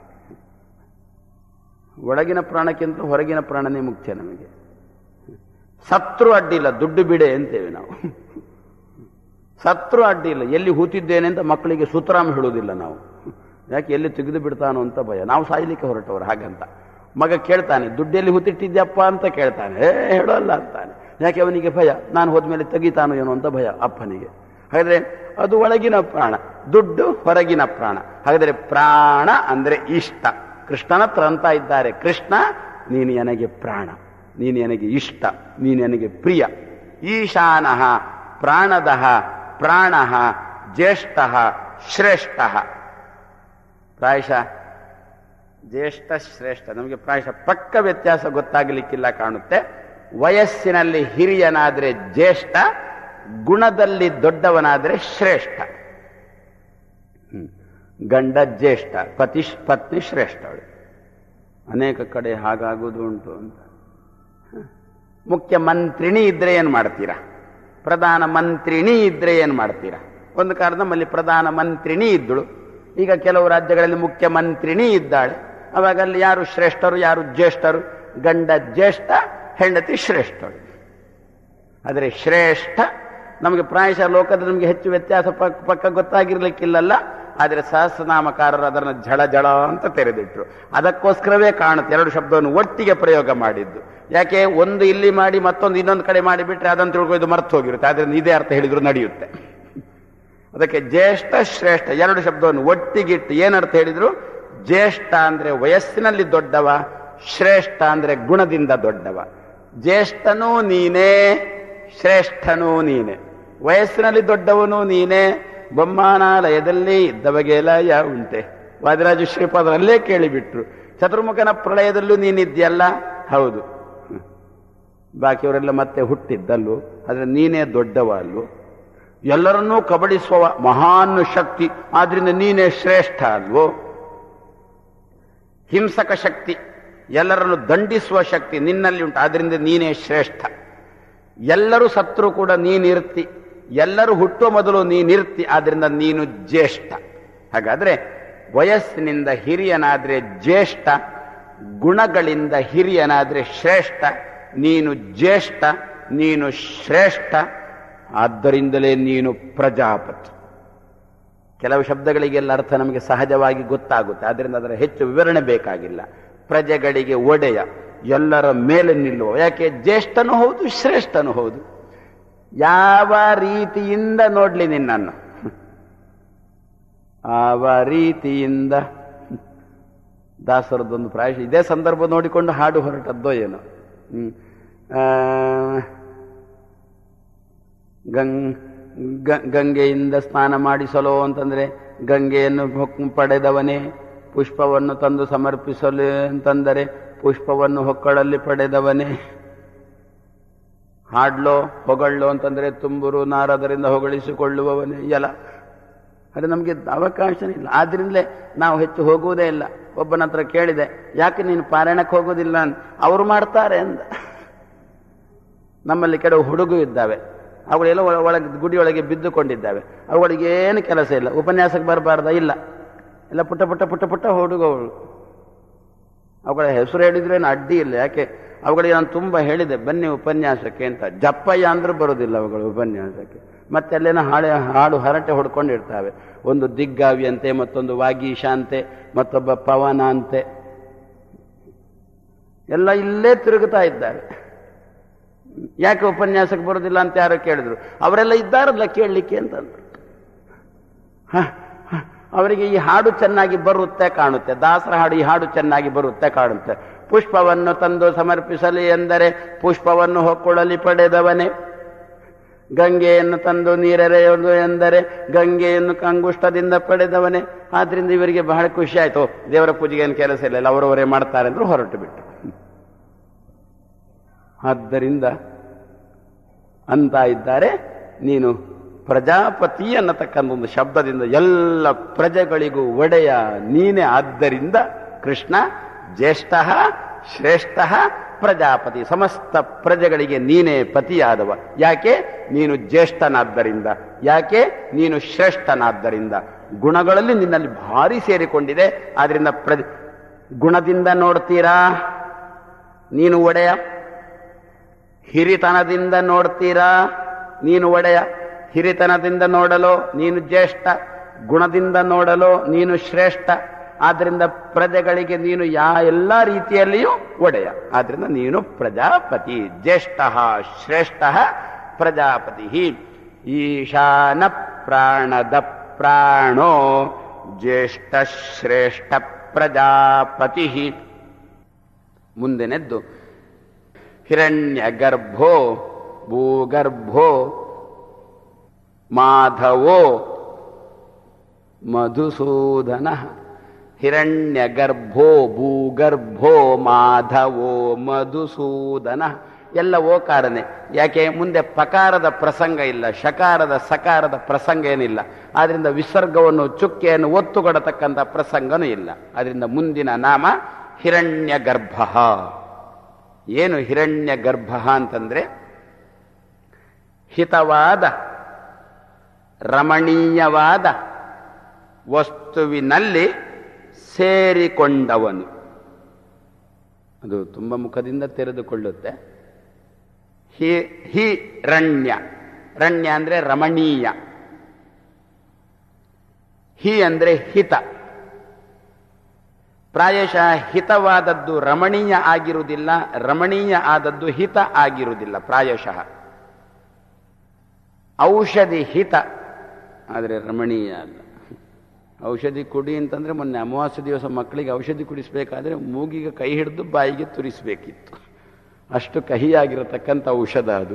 ಒಳಗಿನ ಪ್ರಾಣಕ್ಕಿಂತ ಹೊರಗಿನ ಪ್ರಾಣನೇ ಮುಖ್ಯ ನಮಗೆ. ಸತ್ರು ಅಡ್ಡಿಲ್ಲ, ದುಡ್ಡು ಬಿಡೆ ಅಂತೇವೆ ನಾವು. ಸತ್ರು ಅಡ್ಡಿಲ್ಲ, ಎಲ್ಲಿ ಹೂತಿದ್ದೇನೆ ಅಂತ ಮಕ್ಕಳಿಗೆ ಸುತರಾಮ ಹೇಳುವುದಿಲ್ಲ ನಾವು. ಯಾಕೆ? ಎಲ್ಲಿ ತೆಗೆದು ಬಿಡ್ತಾನೋ ಅಂತ ಭಯ. ನಾವು ಸಾಯ್ಲಿಕ್ಕೆ ಹೊರಟವರು ಹಾಗಂತ. ಮಗ ಕೇಳ್ತಾನೆ, ದುಡ್ಡೆಲ್ಲಿ ಹೂತಿಟ್ಟಿದ್ಯಪ್ಪ ಅಂತ ಕೇಳ್ತಾನೆ. ಏ ಹೇಳೋಲ್ಲ ಅಂತಾನೆ. ಯಾಕೆ? ಅವನಿಗೆ ಭಯ, ನಾನು ಹೋದ್ಮೇಲೆ ತೆಗಿತಾನೋ ಏನೋ ಅಂತ ಭಯ ಅಪ್ಪನಿಗೆ. ಹಾಗಾದ್ರೆ ಅದು ಒಳಗಿನ ಪ್ರಾಣ, ದುಡ್ಡು ಹೊರಗಿನ ಪ್ರಾಣ. ಹಾಗಾದ್ರೆ ಪ್ರಾಣ ಅಂದ್ರೆ ಇಷ್ಟ. ಕೃಷ್ಣನ ಹತ್ರ ಅಂತ ಇದ್ದಾರೆ, ಕೃಷ್ಣ ನೀನು ನನಗೆ ಪ್ರಾಣ, ನೀನು ನನಗೆ ಇಷ್ಟ, ನೀನು ನನಗೆ ಪ್ರಿಯ. ಈಶಾನಃ ಪ್ರಾಣದಃ ಪ್ರಾಣಃ ಜ್ಯೇಷ್ಠಃ ಶ್ರೇಷ್ಠಃ. ಪ್ರಾಯಶಃ ಜ್ಯೇಷ್ಠ ಶ್ರೇಷ್ಠ ನಮಗೆ ಪ್ರಾಯಶಃ ಪಕ್ಕ ವ್ಯತ್ಯಾಸ ಗೊತ್ತಾಗಲಿಕ್ಕಿಲ್ಲ ಕಾಣುತ್ತೆ. ವಯಸ್ಸಿನಲ್ಲಿ ಹಿರಿಯನಾದ್ರೆ ಜ್ಯೇಷ್ಠ, ಗುಣದಲ್ಲಿ ದೊಡ್ಡವನಾದ್ರೆ ಶ್ರೇಷ್ಠ. ಗಂಡ ಜ್ಯೇಷ್ಠ, ಪತಿ ಪತ್ನಿ ಶ್ರೇಷ್ಠವಳು. ಅನೇಕ ಕಡೆ ಹಾಗಾಗುವುದು ಉಂಟು ಅಂತ. ಮುಖ್ಯಮಂತ್ರಿಣಿ ಇದ್ರೆ ಏನ್ ಮಾಡ್ತೀರಾ? ಪ್ರಧಾನ ಮಂತ್ರಿಣಿ ಇದ್ರೆ ಏನ್ ಮಾಡ್ತೀರಾ? ಒಂದು ಕಾಲ ನಮ್ಮಲ್ಲಿ ಪ್ರಧಾನ ಮಂತ್ರಿಣಿ ಇದ್ದಳು, ಈಗ ಕೆಲವು ರಾಜ್ಯಗಳಲ್ಲಿ ಮುಖ್ಯಮಂತ್ರಿಣಿ ಇದ್ದಾಳೆ. ಅವಾಗ ಅಲ್ಲಿ ಯಾರು ಶ್ರೇಷ್ಠರು, ಯಾರು ಜ್ಯೇಷ್ಠರು? ಗಂಡ ಜ್ಯೇಷ್ಠ, ಹೆಂಡತಿ ಶ್ರೇಷ್ಠಳು. ಆದರೆ ಶ್ರೇಷ್ಠ ನಮಗೆ ಪ್ರಾಯಶಃ ಲೋಕದ ನಮಗೆ ಹೆಚ್ಚು ವ್ಯತ್ಯಾಸ ಪಕ್ಕ ಪಕ್ಕ ಗೊತ್ತಾಗಿರ್ಲಿಕ್ಕಿಲ್ಲಲ್ಲ. ಆದರೆ ಸಹಸ್ರನಾಮಕಾರರು ಅದನ್ನು ಝಳ ಝಳ ಅಂತ ತೆರೆದಿಟ್ರು. ಅದಕ್ಕೋಸ್ಕರವೇ ಕಾಣುತ್ತೆ ಎರಡು ಶಬ್ದವನ್ನು ಒಟ್ಟಿಗೆ ಪ್ರಯೋಗ ಮಾಡಿದ್ದು. ಯಾಕೆ? ಒಂದು ಇಲ್ಲಿ ಮಾಡಿ ಮತ್ತೊಂದು ಇನ್ನೊಂದು ಕಡೆ ಮಾಡಿಬಿಟ್ರೆ ಅದನ್ನು ತಿಳ್ಕೊಳ್ಳೋದು ಮರ್ತು ಹೋಗಿರುತ್ತೆ. ಆದ್ರಿಂದ ಇದೇ ಅರ್ಥ ಹೇಳಿದ್ರು ನಡೆಯುತ್ತೆ. ಅದಕ್ಕೆ ಜ್ಯೇಷ್ಠ ಶ್ರೇಷ್ಠ ಎರಡು ಶಬ್ದವನ್ನು ಒಟ್ಟಿಗಿಟ್ಟು ಏನರ್ಥ ಹೇಳಿದ್ರು? ಜ್ಯೇಷ್ಠ ಅಂದ್ರೆ ವಯಸ್ಸಿನಲ್ಲಿ ದೊಡ್ಡವ, ಶ್ರೇಷ್ಠ ಅಂದ್ರೆ ಗುಣದಿಂದ ದೊಡ್ಡವ. ಜ್ಯೇಷ್ಠನೂ ನೀನೇ, ಶ್ರೇಷ್ಠನೂ ನೀನೆ. ವಯಸ್ಸಿನಲ್ಲಿ ದೊಡ್ಡವನು ನೀನೇ. ಬೊಮ್ಮಾನಾಲಯದಲ್ಲಿ ಇದ್ದವಗೆ ಲಯ ಉಂಟೆ. ವಾದಿರಾಜ ಶ್ರೀಪಾದರಲ್ಲೇ ಕೇಳಿಬಿಟ್ರು. ಚತುರ್ಮುಖನ ಪ್ರಳಯದಲ್ಲೂ ನೀನಿದ್ಯಲ್ಲ. ಹೌದು, ಬಾಕಿಯವರೆಲ್ಲ ಮತ್ತೆ ಹುಟ್ಟಿದ್ದಲ್ಲೂ, ಆದ್ರೆ ನೀನೇ ದೊಡ್ಡವ ಅಲ್ಲೂ. ಎಲ್ಲರನ್ನೂ ಕಬಳಿಸುವ ಮಹಾನ್ ಶಕ್ತಿ, ಆದ್ರಿಂದ ನೀನೇ ಶ್ರೇಷ್ಠ ಅಲ್ವೋ. ಹಿಂಸಕ ಶಕ್ತಿ, ಎಲ್ಲರನ್ನು ದಂಡಿಸುವ ಶಕ್ತಿ ನಿನ್ನಲ್ಲಿ ಉಂಟು, ಆದ್ರಿಂದ ನೀನೇ ಶ್ರೇಷ್ಠ. ಎಲ್ಲರೂ ಸತ್ರು ಕೂಡ ನೀನಿರ್ತಿ, ಎಲ್ಲರೂ ಹುಟ್ಟುವ ಮೊದಲು ನೀನಿರ್ತಿ, ಆದ್ರಿಂದ ನೀನು ಜ್ಯೇಷ್ಠ. ಹಾಗಾದ್ರೆ ವಯಸ್ಸಿನಿಂದ ಹಿರಿಯನಾದ್ರೆ ಜ್ಯೇಷ್ಠ, ಗುಣಗಳಿಂದ ಹಿರಿಯನಾದ್ರೆ ಶ್ರೇಷ್ಠ. ನೀನು ಜ್ಯೇಷ್ಠ, ನೀನು ಶ್ರೇಷ್ಠ, ಆದ್ದರಿಂದಲೇ ನೀನು ಪ್ರಜಾಪತಿ. ಕೆಲವು ಶಬ್ದಗಳಿಗೆಲ್ಲ ಅರ್ಥ ನಮಗೆ ಸಹಜವಾಗಿ ಗೊತ್ತಾಗುತ್ತೆ, ಆದ್ದರಿಂದ ಅದರ ಹೆಚ್ಚು ವಿವರಣೆ ಬೇಕಾಗಿಲ್ಲ. ಪ್ರಜೆಗಳಿಗೆ ಒಡೆಯ, ಎಲ್ಲರ ಮೇಲೆ ನಿಲ್ಲುವ. ಯಾಕೆ? ಜ್ಯೇಷ್ಠನೂ ಹೌದು, ಶ್ರೇಷ್ಠನೂ ಹೌದು. ಯಾವ ರೀತಿಯಿಂದ ನೋಡ್ಲಿ ನಿನ್ನನ್ನು, ಯಾವ ರೀತಿಯಿಂದ. ದಾಸರದೊಂದು ಪ್ರಾಯಶಃ ಇದೇ ಸಂದರ್ಭ ನೋಡಿಕೊಂಡು ಹಾಡು ಹೊರಟದ್ದೋ ಏನೋ. ಹ್ಮ್ ಗಂಗ್ ಗಂಗೆಯಿಂದ ಸ್ನಾನ ಮಾಡಿಸಲು ಅಂತಂದ್ರೆ, ಗಂಗೆಯನ್ನು ಪಡೆದವನೇ. ಪುಷ್ಪವನ್ನು ತಂದು ಸಮರ್ಪಿಸಲು ಅಂತಂದರೆ, ಪುಷ್ಪವನ್ನು ಹೊಕ್ಕಳಲ್ಲಿ ಪಡೆದವನೇ. ಹಾಡ್ಲೋ ಹೊಗಳೋ ಅಂತಂದ್ರೆ, ತುಂಬುರು ನಾರದರಿಂದ ಹೊಗಳಿಸಿಕೊಳ್ಳುವವನೇ. ಎಲ್ಲ ಅದು ನಮಗೆ ಅವಕಾಶನೇ ಇಲ್ಲ. ಆದ್ರಿಂದಲೇ ನಾವು ಹೆಚ್ಚು ಹೋಗುವುದೇ ಇಲ್ಲ. ಒಬ್ಬನ ಹತ್ರ ಕೇಳಿದೆ, ಯಾಕೆ ನೀನು ಪಾರಾಯಣಕ್ಕೆ ಹೋಗೋದಿಲ್ಲ ಅಂತ. ಅವರು ಮಾಡ್ತಾರೆ ಅಂದ. ನಮ್ಮಲ್ಲಿ ಕೆಲವು ಹುಡುಗು ಇದ್ದಾವೆ, ಅವುಗಳೆಲ್ಲ ಒಳಗೆ ಗುಡಿಯೊಳಗೆ ಬಿದ್ದುಕೊಂಡಿದ್ದಾವೆ. ಅವುಗಳಿಗೆ ಏನು ಕೆಲಸ ಇಲ್ಲ. ಉಪನ್ಯಾಸಕ್ಕೆ ಬರಬಾರ್ದ? ಇಲ್ಲ. ಎಲ್ಲ ಪುಟ್ಟ ಪುಟ್ಟ ಪುಟ್ಟ ಪುಟ್ಟ ಹುಡುಗಗಳು. ಅವುಗಳ ಹೆಸರು ಹೇಳಿದ್ರೇನು ಅಡ್ಡಿ ಇಲ್ಲ. ಯಾಕೆ? ಅವುಗಳಿಗೆ ನಾನು ತುಂಬ ಹೇಳಿದೆ, ಬನ್ನಿ ಉಪನ್ಯಾಸಕ್ಕೆ ಅಂತ. ಜಪ್ಪಯ್ಯ ಅಂದ್ರೂ ಬರೋದಿಲ್ಲ ಅವುಗಳು ಉಪನ್ಯಾಸಕ್ಕೆ. ಮತ್ತೆ ಅಲ್ಲೇನೋ ಹಾಳೆ ಹಾಡು ಹರಟೆ ಹೊಡ್ಕೊಂಡಿರ್ತಾವೆ. ಒಂದು ದಿಗ್ಗಾವಿ ಅಂತೆ, ಮತ್ತೊಂದು ವಾಗೀಶ ಅಂತೆ, ಮತ್ತೊಬ್ಬ ಪವನ ಅಂತೆ. ಎಲ್ಲ ಇಲ್ಲೇ ತಿರುಗುತ್ತಾ ಇದ್ದಾರೆ. ಯಾಕೆ ಉಪನ್ಯಾಸಕ್ಕೆ ಬರೋದಿಲ್ಲ ಅಂತ ಯಾರೋ ಕೇಳಿದ್ರು. ಅವರೆಲ್ಲ ಇದ್ದಾರಲ್ಲ ಕೇಳಲಿಕ್ಕೆ ಅಂತಂದ್ರು. ಅವರಿಗೆ ಈ ಹಾಡು ಚೆನ್ನಾಗಿ ಬರುತ್ತೆ ಕಾಣುತ್ತೆ, ದಾಸರ ಹಾಡು ಈ ಹಾಡು ಚೆನ್ನಾಗಿ ಬರುತ್ತೆ ಕಾಣುತ್ತೆ. ಪುಷ್ಪವನ್ನು ತಂದು ಸಮರ್ಪಿಸಲಿ ಎಂದರೆ, ಪುಷ್ಪವನ್ನು ಹೊಕ್ಕೊಳ್ಳಲಿ ಪಡೆದವನೇ. ಗಂಗೆಯನ್ನು ತಂದು ನೀರೆರೆಯುವುದು ಎಂದರೆ, ಗಂಗೆಯನ್ನು ಕಂಗುಷ್ಟದಿಂದ ಪಡೆದವನೇ. ಆದ್ರಿಂದ ಇವರಿಗೆ ಬಹಳ ಖುಷಿ ಆಯ್ತು. ದೇವರ ಪೂಜೆಗೆ ಏನು ಕೆಲಸ ಇಲ್ಲ, ಅವರವರೇ ಮಾಡ್ತಾರೆ ಅಂದ್ರು, ಹೊರಟು ಬಿಟ್ಟು. ಆದ್ದರಿಂದ ಅಂತ ಇದ್ದಾರೆ. ನೀನು ಪ್ರಜಾಪತಿ ಅನ್ನತಕ್ಕಂಥ ಒಂದು ಶಬ್ದದಿಂದ ಎಲ್ಲ ಪ್ರಜೆಗಳಿಗೂ ಒಡೆಯ ನೀನೇ. ಆದ್ದರಿಂದ ಕೃಷ್ಣ ಜ್ಯೇಷ್ಠ ಶ್ರೇಷ್ಠ ಪ್ರಜಾಪತಿ, ಸಮಸ್ತ ಪ್ರಜೆಗಳಿಗೆ ನೀನೇ ಪತಿಯಾದವ. ಯಾಕೆ? ನೀನು ಜ್ಯೇಷ್ಠನಾದ್ದರಿಂದ. ಯಾಕೆ? ನೀನು ಶ್ರೇಷ್ಠನಾದ್ದರಿಂದ. ಗುಣಗಳಲ್ಲಿ ನಿನ್ನಲ್ಲಿ ಭಾರಿ ಸೇರಿಕೊಂಡಿದೆ. ಆದ್ರಿಂದ ಪ್ರಜೆ ಗುಣದಿಂದ ನೋಡ್ತೀರಾ ನೀನು ಒಡೆಯ, ಹಿರಿತನದಿಂದ ನೋಡ್ತೀರಾ ನೀನು ಒಡೆಯ. ಹಿರಿತನದಿಂದ ನೋಡಲು ನೀನು ಜ್ಯೇಷ್ಠ, ಗುಣದಿಂದ ನೋಡಲು ನೀನು ಶ್ರೇಷ್ಠ. ಆದ್ರಿಂದ ಪ್ರಜೆಗಳಿಗೆ ನೀನು ಯಾ ಎಲ್ಲ ರೀತಿಯಲ್ಲಿಯೂ ಒಡೆಯ. ಆದ್ರಿಂದ ನೀನು ಪ್ರಜಾಪತಿ. ಜ್ಯೇಷ್ಠ ಶ್ರೇಷ್ಠ ಪ್ರಜಾಪತಿ. ಈಶಾನ ಪ್ರಾಣದ ಪ್ರಾಣೋ ಜ್ಯೇಷ್ಠ ಶ್ರೇಷ್ಠ ಪ್ರಜಾಪತಿ. ಮುಂದೆನೆದ್ದು ಹಿರಣ್ಯ ಗರ್ಭೋ ಭೂಗರ್ಭೋ ಮಾಧವೋ ಮಧುಸೂದನ. ಹಿರಣ್ಯ ಗರ್ಭೋ ಭೂಗರ್ಭೋ ಮಾಧವೋ ಮಧುಸೂದನ. ಎಲ್ಲ ಓಕಾರನೆ. ಯಾಕೆ? ಮುಂದೆ ಪಕಾರದ ಪ್ರಸಂಗ ಇಲ್ಲ, ಶಕಾರದ ಸಕಾರದ ಪ್ರಸಂಗ ಏನಿಲ್ಲ. ಆದ್ರಿಂದ ವಿಸರ್ಗವನ್ನು ಚುಕ್ಕೆಯನ್ನು ಒತ್ತು ಕೊಡತಕ್ಕಂಥ ಪ್ರಸಂಗನೂ ಇಲ್ಲ. ಆದ್ರಿಂದ ಮುಂದಿನ ನಾಮ ಹಿರಣ್ಯ ಗರ್ಭ. ಏನು ಹಿರಣ್ಯ ಗರ್ಭ ಅಂತಂದ್ರೆ, ಹಿತವಾದ ರಮಣೀಯವಾದ ವಸ್ತುವಿನಲ್ಲಿ ಸೇರಿಕೊಂಡವನು. ಅದು ತುಂಬ ಮುಖದಿಂದ ತೆರೆದುಕೊಳ್ಳುತ್ತೆ. ಹಿ ಹಿ ರಣ್ಯ. ರಣ್ಯ ಅಂದ್ರೆ ರಮಣೀಯ, ಹಿ ಅಂದ್ರೆ ಹಿತ. ಪ್ರಾಯಶಃ ಹಿತವಾದದ್ದು ರಮಣೀಯ ಆಗಿರುವುದಿಲ್ಲ, ರಮಣೀಯ ಆದದ್ದು ಹಿತ ಆಗಿರುವುದಿಲ್ಲ ಪ್ರಾಯಶಃ. ಔಷಧಿ ಹಿತ ಆದರೆ ರಮಣೀಯ ಅಲ್ಲ. ಔಷಧಿ ಕುಡಿ ಅಂತಂದರೆ ಮೊನ್ನೆ ಅಮಾವಾಸ್ಯೆ ದಿವಸ ಮಕ್ಕಳಿಗೆ ಔಷಧಿ ಕುಡಿಸಬೇಕಾದ್ರೆ ಮೂಗಿಗೆ ಕೈ ಹಿಡಿದು ಬಾಯಿಗೆ ತುರಿಸಬೇಕಿತ್ತು, ಅಷ್ಟು ಕಹಿಯಾಗಿರತಕ್ಕಂಥ ಔಷಧ ಅದು.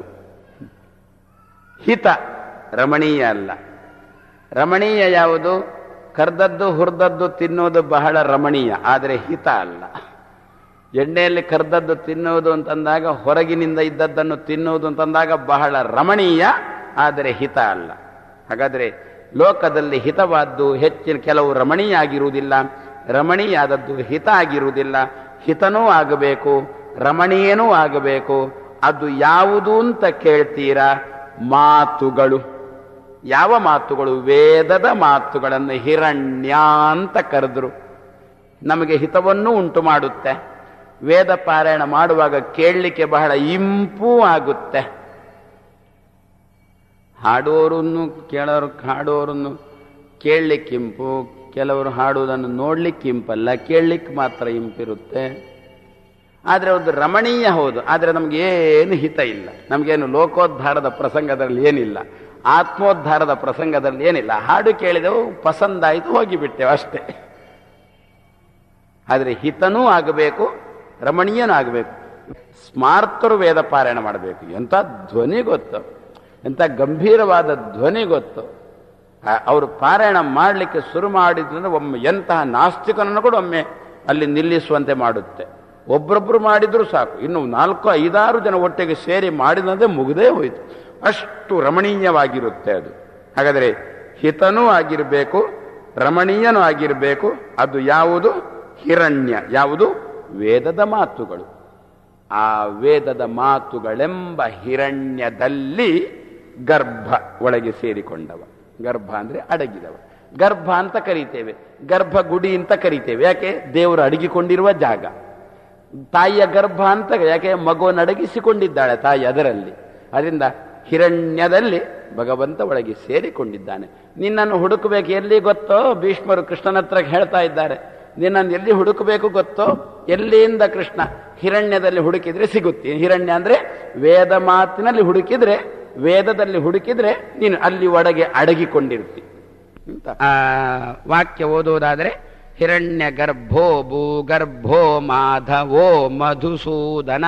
ಹಿತ ರಮಣೀಯ ಅಲ್ಲ. ರಮಣೀಯ ಯಾವುದು? ಕರ್ದದ್ದು ಹುರಿದದ್ದು ತಿನ್ನೋದು ಬಹಳ ರಮಣೀಯ, ಆದರೆ ಹಿತ ಅಲ್ಲ. ಎಣ್ಣೆಯಲ್ಲಿ ಕರ್ದದ್ದು ತಿನ್ನುವುದು ಅಂತಂದಾಗ, ಹೊರಗಿನಿಂದ ಇದ್ದದ್ದನ್ನು ತಿನ್ನುವುದು ಅಂತಂದಾಗ ಬಹಳ ರಮಣೀಯ, ಆದರೆ ಹಿತ ಅಲ್ಲ. ಹಾಗಾದರೆ ಲೋಕದಲ್ಲಿ ಹಿತವಾದ್ದು ಹೆಚ್ಚಿನ ಕೆಲವು ರಮಣೀಯ ಆಗಿರುವುದಿಲ್ಲ, ರಮಣೀಯ ಆದದ್ದು ಹಿತ ಆಗಿರುವುದಿಲ್ಲ. ಹಿತನೂ ಆಗಬೇಕು, ರಮಣೀಯನೂ ಆಗಬೇಕು. ಅದು ಯಾವುದು ಅಂತ ಕೇಳ್ತೀರಾ? ಮಾತುಗಳು. ಯಾವ ಮಾತುಗಳು? ವೇದದ ಮಾತುಗಳನ್ನು ಹಿರಣ್ಯ ಅಂತ ಕರೆದ್ರು. ನಮಗೆ ಹಿತವನ್ನೂ ಉಂಟು ಮಾಡುತ್ತೆ. ವೇದ ಪಾರಾಯಣ ಮಾಡುವಾಗ ಕೇಳಲಿಕ್ಕೆ ಬಹಳ ಇಂಪೂ ಆಗುತ್ತೆ. ಹಾಡೋರನ್ನು ಕೇಳೋರು ಹಾಡೋರನ್ನು ಕೇಳಲಿಕ್ಕಿಂಪು, ಕೆಲವರು ಹಾಡುವುದನ್ನು ನೋಡ್ಲಿಕ್ಕೆ ಇಂಪಲ್ಲ, ಕೇಳಲಿಕ್ಕೆ ಮಾತ್ರ ಇಂಪಿರುತ್ತೆ. ಆದರೆ ಒಂದು ರಮಣೀಯ ಹೌದು, ಆದರೆ ನಮಗೇನು ಹಿತ ಇಲ್ಲ. ನಮಗೇನು ಲೋಕೋದ್ಧಾರದ ಪ್ರಸಂಗದಲ್ಲಿ ಏನಿಲ್ಲ, ಆತ್ಮೋದ್ಧಾರದ ಪ್ರಸಂಗದಲ್ಲಿ ಏನಿಲ್ಲ. ಹಾಡು ಕೇಳಿದೆವು, ಪಸಂದಾಯಿತು, ಹೋಗಿಬಿಟ್ಟೆವು ಅಷ್ಟೇ. ಆದರೆ ಹಿತನೂ ಆಗಬೇಕು, ರಮಣೀಯನೂ ಆಗಬೇಕು. ಸ್ಮಾರ್ತರು ವೇದ ಪಾರಾಯಣ ಮಾಡಬೇಕು. ಎಂಥ ಧ್ವನಿ ಗೊತ್ತು, ಎಂಥ ಗಂಭೀರವಾದ ಧ್ವನಿ ಗೊತ್ತು. ಅವರು ಪಾರಾಯಣ ಮಾಡಲಿಕ್ಕೆ ಶುರು ಮಾಡಿದ್ರೆ ಒಮ್ಮೆ ಎಂತಹ ನಾಸ್ತಿಕನನ್ನು ಕೂಡ ಒಮ್ಮೆ ಅಲ್ಲಿ ನಿಲ್ಲಿಸುವಂತೆ ಮಾಡುತ್ತೆ. ಒಬ್ಬರೊಬ್ಬರು ಮಾಡಿದ್ರು ಸಾಕು, ಇನ್ನು ನಾಲ್ಕು ಐದಾರು ಜನ ಒಟ್ಟಿಗೆ ಸೇರಿ ಮಾಡಿದಂತೆ ಮುಗಿದೇ ಹೋಯಿತು. ಅಷ್ಟು ರಮಣೀಯವಾಗಿರುತ್ತೆ ಅದು. ಹಾಗಾದರೆ ಹಿತನೂ ಆಗಿರಬೇಕು, ರಮಣೀಯನೂ ಆಗಿರಬೇಕು. ಅದು ಯಾವುದು? ಹಿರಣ್ಯ. ಯಾವುದು? ವೇದದ ಮಾತುಗಳು. ಆ ವೇದದ ಮಾತುಗಳೆಂಬ ಹಿರಣ್ಯದಲ್ಲಿ ಗರ್ಭ ಒಳಗೆ ಸೇರಿಕೊಂಡವ. ಗರ್ಭ ಅಂದರೆ ಅಡಗಿದವ. ಗರ್ಭ ಅಂತ ಕರೀತೇವೆ, ಗರ್ಭ ಗುಡಿ ಅಂತ ಕರೀತೇವೆ. ಯಾಕೆ? ದೇವರು ಅಡಗಿಕೊಂಡಿರುವ ಜಾಗ. ತಾಯಿಯ ಗರ್ಭ ಅಂತ ಯಾಕೆ? ಮಗುವನ್ನು ಅಡಗಿಸಿಕೊಂಡಿದ್ದಾಳೆ ತಾಯಿ ಅದರಲ್ಲಿ. ಅದರಿಂದ ಹಿರಣ್ಯದಲ್ಲಿ ಭಗವಂತ ಒಳಗೆ ಸೇರಿಕೊಂಡಿದ್ದಾನೆ. ನಿನ್ನನ್ನು ಹುಡುಕಬೇಕು ಎಲ್ಲಿ ಗೊತ್ತೋ? ಭೀಷ್ಮರು ಕೃಷ್ಣನ ಹತ್ರ ಹೇಳ್ತಾ ಇದ್ದಾರೆ, ನಿನ್ನನ್ನು ಎಲ್ಲಿ ಹುಡುಕಬೇಕು ಗೊತ್ತೋ? ಎಲ್ಲಿಂದ ಕೃಷ್ಣ? ಹಿರಣ್ಯದಲ್ಲಿ ಹುಡುಕಿದ್ರೆ ಸಿಗುತ್ತೆ. ಹಿರಣ್ಯ ಅಂದ್ರೆ ವೇದ ಮಾತಿನಲ್ಲಿ ಹುಡುಕಿದ್ರೆ, ವೇದದಲ್ಲಿ ಹುಡುಕಿದ್ರೆ ನೀನು ಅಲ್ಲಿ ಒಳಗೆ ಅಡಗಿಕೊಂಡಿರ್ತಿ ಅಂತ ಆ ವಾಕ್ಯ ಓದುವುದಾದರೆ, ಹಿರಣ್ಯ ಗರ್ಭೋ ಭೂಗರ್ಭೋ ಮಾಧವೋ ಮಧುಸೂದನ.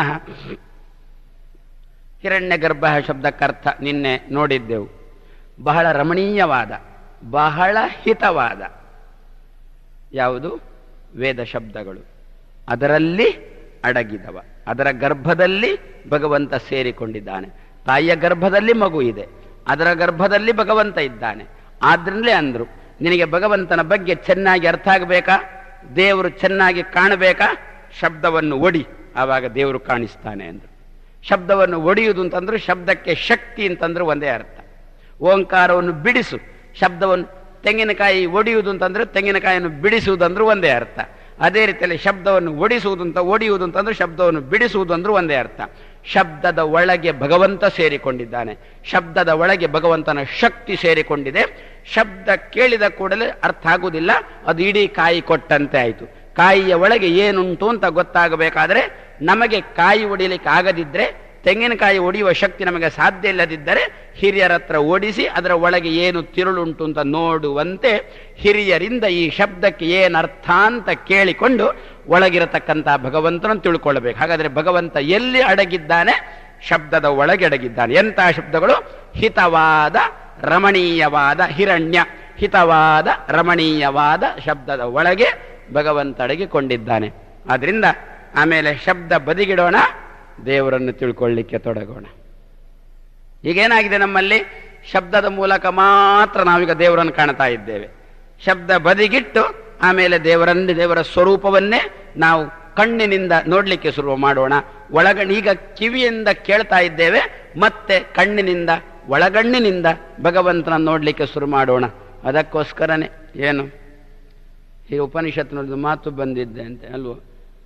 ಹಿರಣ್ಯ ಗರ್ಭ ಶಬ್ದಕ್ಕರ್ಥ ನಿನ್ನೆ ನೋಡಿದ್ದೆವು. ಬಹಳ ರಮಣೀಯವಾದ, ಬಹಳ ಹಿತವಾದ ಯಾವುದು? ವೇದ ಶಬ್ದಗಳು. ಅದರಲ್ಲಿ ಅಡಗಿದವ, ಅದರ ಗರ್ಭದಲ್ಲಿ ಭಗವಂತ ಸೇರಿಕೊಂಡಿದ್ದಾನೆ. ತಾಯಿಯ ಗರ್ಭದಲ್ಲಿ ಮಗು ಇದೆ, ಅದರ ಗರ್ಭದಲ್ಲಿ ಭಗವಂತ ಇದ್ದಾನೆ. ಆದ್ರಿಂದಲೇ ಅಂದ್ರು, ನಿನಗೆ ಭಗವಂತನ ಬಗ್ಗೆ ಚೆನ್ನಾಗಿ ಅರ್ಥ ಆಗಬೇಕಾ, ದೇವರು ಚೆನ್ನಾಗಿ ಕಾಣಬೇಕಾ, ಶಬ್ದವನ್ನು ಒಡಿ, ಆವಾಗ ದೇವರು ಕಾಣಿಸ್ತಾನೆ ಅಂದ್ರು. ಶಬ್ದವನ್ನು ಒಡೆಯುವುದು ಅಂತಂದ್ರು, ಶಬ್ದಕ್ಕೆ ಶಕ್ತಿ ಅಂತಂದ್ರೆ ಒಂದೇ ಅರ್ಥ. ಓಂಕಾರವನ್ನು ಬಿಡಿಸು, ಶಬ್ದವನ್ನು ತೆಂಗಿನಕಾಯಿ ಒಡೆಯುವುದು ಅಂತಂದ್ರೆ ತೆಂಗಿನಕಾಯಿಯನ್ನು ಬಿಡಿಸುವುದಂದ್ರೂ ಒಂದೇ ಅರ್ಥ. ಅದೇ ರೀತಿಯಲ್ಲಿ ಶಬ್ದವನ್ನು ಒಡಿಸುವುದು ಅಂತ ಒಡೆಯುವುದು ಅಂತಂದ್ರೆ ಶಬ್ದವನ್ನು ಬಿಡಿಸುವುದು ಅಂದ್ರೂ ಒಂದೇ ಅರ್ಥ. ಶಬ್ದದ ಒಳಗೆ ಭಗವಂತ ಸೇರಿಕೊಂಡಿದ್ದಾನೆ, ಶಬ್ದದ ಒಳಗೆ ಭಗವಂತನ ಶಕ್ತಿ ಸೇರಿಕೊಂಡಿದೆ. ಶಬ್ದ ಕೇಳಿದ ಕೂಡಲೇ ಅರ್ಥ ಆಗುವುದಿಲ್ಲ, ಅದು ಇಡೀ ಕಾಯಿ ಕೊಟ್ಟಂತೆ ಆಯಿತು. ಕಾಯಿಯ ಒಳಗೆ ಏನುಂಟು ಅಂತ ಗೊತ್ತಾಗಬೇಕಾದ್ರೆ, ನಮಗೆ ಕಾಯಿ ಒಡಿಲಿಕ್ಕೆ ಆಗದಿದ್ದರೆ, ತೆಂಗಿನಕಾಯಿ ಒಡೆಯುವ ಶಕ್ತಿ ನಮಗೆ ಸಾಧ್ಯ ಇಲ್ಲದಿದ್ದರೆ, ಹಿರಿಯರ ಹತ್ರ ಓಡಿಸಿ ಅದರ ಒಳಗೆ ಏನು ತಿರುಳುಂಟು ಅಂತ ನೋಡುವಂತೆ ಹಿರಿಯರಿಂದ ಈ ಶಬ್ದಕ್ಕೆ ಏನು ಅರ್ಥ ಅಂತ ಕೇಳಿಕೊಂಡು ಒಳಗಿರತಕ್ಕಂತಹ ಭಗವಂತನನ್ನು ತಿಳ್ಕೊಳ್ಬೇಕು. ಹಾಗಾದರೆ ಭಗವಂತ ಎಲ್ಲಿ ಅಡಗಿದ್ದಾನೆ? ಶಬ್ದದ ಒಳಗೆ ಅಡಗಿದ್ದಾನೆ. ಎಂತಹ ಶಬ್ದಗಳು? ಹಿತವಾದ, ರಮಣೀಯವಾದ. ಹಿರಣ್ಯ ಹಿತವಾದ, ರಮಣೀಯವಾದ ಶಬ್ದದ ಒಳಗೆ ಭಗವಂತ ಅಡಗಿಕೊಂಡಿದ್ದಾನೆ. ಆದ್ರಿಂದ ಆಮೇಲೆ ಶಬ್ದ ಬದಿಗಿಡೋಣ, ದೇವರನ್ನು ತಿಳ್ಕೊಳ್ಳಿಕ್ಕೆ ತೊಡಗೋಣ. ಈಗೇನಾಗಿದೆ, ನಮ್ಮಲ್ಲಿ ಶಬ್ದದ ಮೂಲಕ ಮಾತ್ರ ನಾವೀಗ ದೇವರನ್ನು ಕಾಣ್ತಾ ಇದ್ದೇವೆ. ಶಬ್ದ ಬದಿಗಿಟ್ಟು ಆಮೇಲೆ ದೇವರನ್ನು, ದೇವರ ಸ್ವರೂಪವನ್ನೇ ನಾವು ಕಣ್ಣಿನಿಂದ ನೋಡ್ಲಿಕ್ಕೆ ಶುರು ಮಾಡೋಣ. ಒಳಗಣ್ಣು ಈಗ ಕಿವಿಯಿಂದ ಕೇಳ್ತಾ ಇದ್ದೇವೆ, ಮತ್ತೆ ಕಣ್ಣಿನಿಂದ, ಒಳಗಣ್ಣಿನಿಂದ ಭಗವಂತನ ನೋಡ್ಲಿಕ್ಕೆ ಶುರು ಮಾಡೋಣ. ಅದಕ್ಕೋಸ್ಕರನೇ ಏನು ಈ ಉಪನಿಷತ್ನದ್ದು ಮಾತು ಬಂದಿದ್ದೆ ಅಂತೆ ಅಲ್ವೋ,